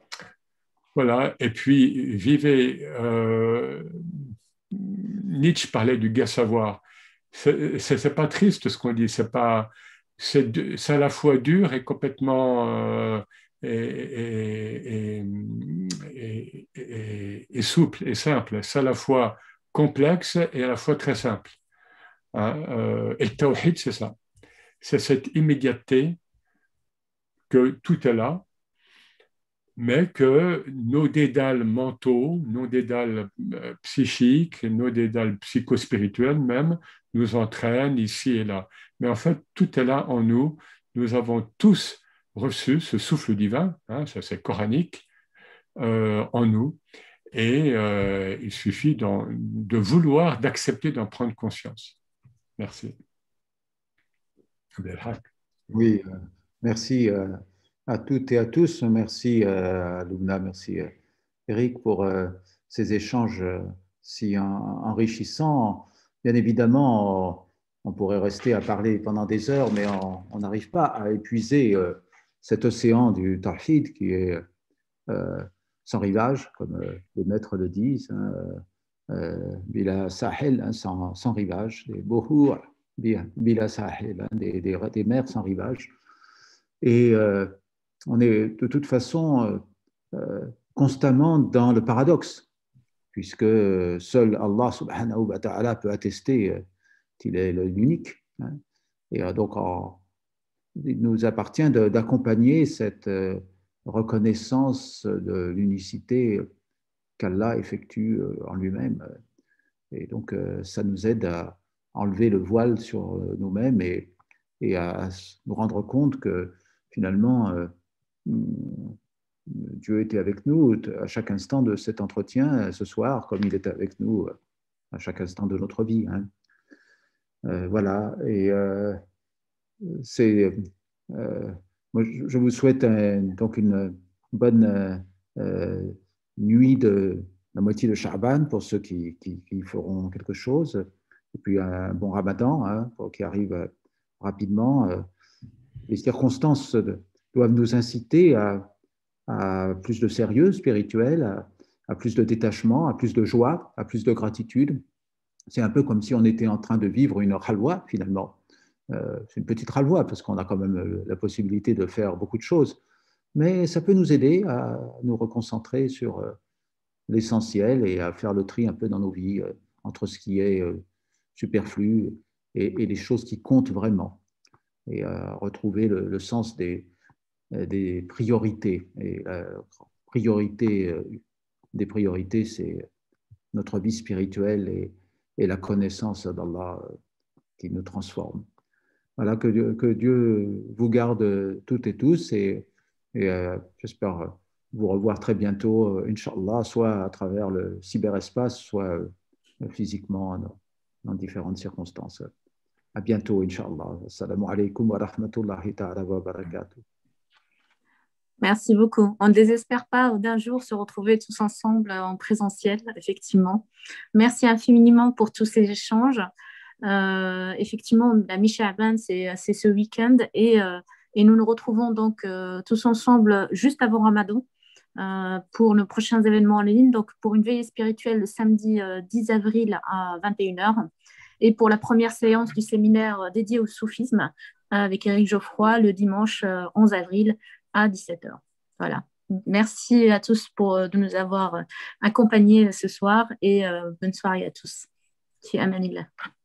Voilà, et puis vivez, euh, Nietzsche parlait du gai savoir. C'est, c'est, c'est pas triste ce qu'on dit, c'est pas, c'est, c'est à la fois dur et complètement euh, et, et, et, et, et souple et simple. C'est à la fois complexe et à la fois très simple. Hein, euh, et le tawhid, c'est ça. C'est cette immédiateté que tout est là, mais que nos dédales mentaux, nos dédales euh, psychiques, nos dédales psychospirituels même, nous entraînent ici et là. Mais en fait, tout est là en nous. Nous avons tous reçu ce souffle divin, hein, ça c'est coranique, euh, en nous. Et euh, il suffit de vouloir, d'accepter d'en prendre conscience. Merci. Oui, euh, merci euh, à toutes et à tous. Merci euh, à Lumna, merci euh, Eric pour euh, ces échanges euh, si en, enrichissants. Bien évidemment, on, on pourrait rester à parler pendant des heures, mais on n'arrive pas à épuiser euh, cet océan du Tawhid qui est euh, sans rivage, comme euh, les maîtres le disent, hein, euh, Bila Sahel, hein, sans, sans rivage, des Bohur, Bila Sahel, hein, des, des, des mers sans rivage. Et euh, on est de toute façon euh, constamment dans le paradoxe, puisque seul Allah subhanahu wa ta'ala peut attester qu'il est l'unique. Hein. Et donc, en, il nous appartient de, d'accompagner cette reconnaissance de l'unicité qu'Allah effectue en lui-même. Et donc, ça nous aide à enlever le voile sur nous-mêmes et, et à nous rendre compte que finalement, euh, Dieu était avec nous à chaque instant de cet entretien ce soir, comme il est avec nous à chaque instant de notre vie. Hein. Euh, voilà, et euh, c'est, euh, moi, je vous souhaite un, donc une bonne euh, nuit de la moitié de Sha'ban pour ceux qui, qui, qui feront quelque chose, et puis un bon Ramadan hein, pour, qui arrive rapidement. Les circonstances doivent nous inciter à, à plus de sérieux spirituel, à, à plus de détachement, à plus de joie, à plus de gratitude. C'est un peu comme si on était en train de vivre une halwa finalement. Euh, c'est une petite halwa parce qu'on a quand même la possibilité de faire beaucoup de choses, mais ça peut nous aider à nous reconcentrer sur euh, l'essentiel et à faire le tri un peu dans nos vies euh, entre ce qui est euh, superflu et, et les choses qui comptent vraiment, et à retrouver le, le sens des, des priorités. Et la priorité euh, des priorités, c'est notre vie spirituelle et, et la connaissance d'Allah euh, qui nous transforme. Voilà, que Dieu, que Dieu vous garde toutes et tous, et, et euh, j'espère vous revoir très bientôt, euh, Inch'Allah, soit à travers le cyberespace, soit euh, physiquement dans, dans différentes circonstances. À bientôt, Inch'Allah. Assalamu alaikum wa rahmatullahi ta'ala wa barakatuh. Merci beaucoup. On ne désespère pas d'un jour se retrouver tous ensemble en présentiel, effectivement. Merci infiniment pour tous ces échanges. Euh, effectivement, la Mi-Sha'ban, c'est, c'est ce week-end et, euh, et nous nous retrouvons donc euh, tous ensemble juste avant Ramadan euh, pour nos prochains événements en ligne. Donc, pour une veillée spirituelle le samedi euh, dix avril à vingt et une heures et pour la première séance du séminaire dédié au soufisme avec Éric Geoffroy le dimanche euh, onze avril à dix-sept heures. Voilà. Merci à tous pour, de nous avoir accompagnés ce soir et euh, bonne soirée à tous. Fi amanillah.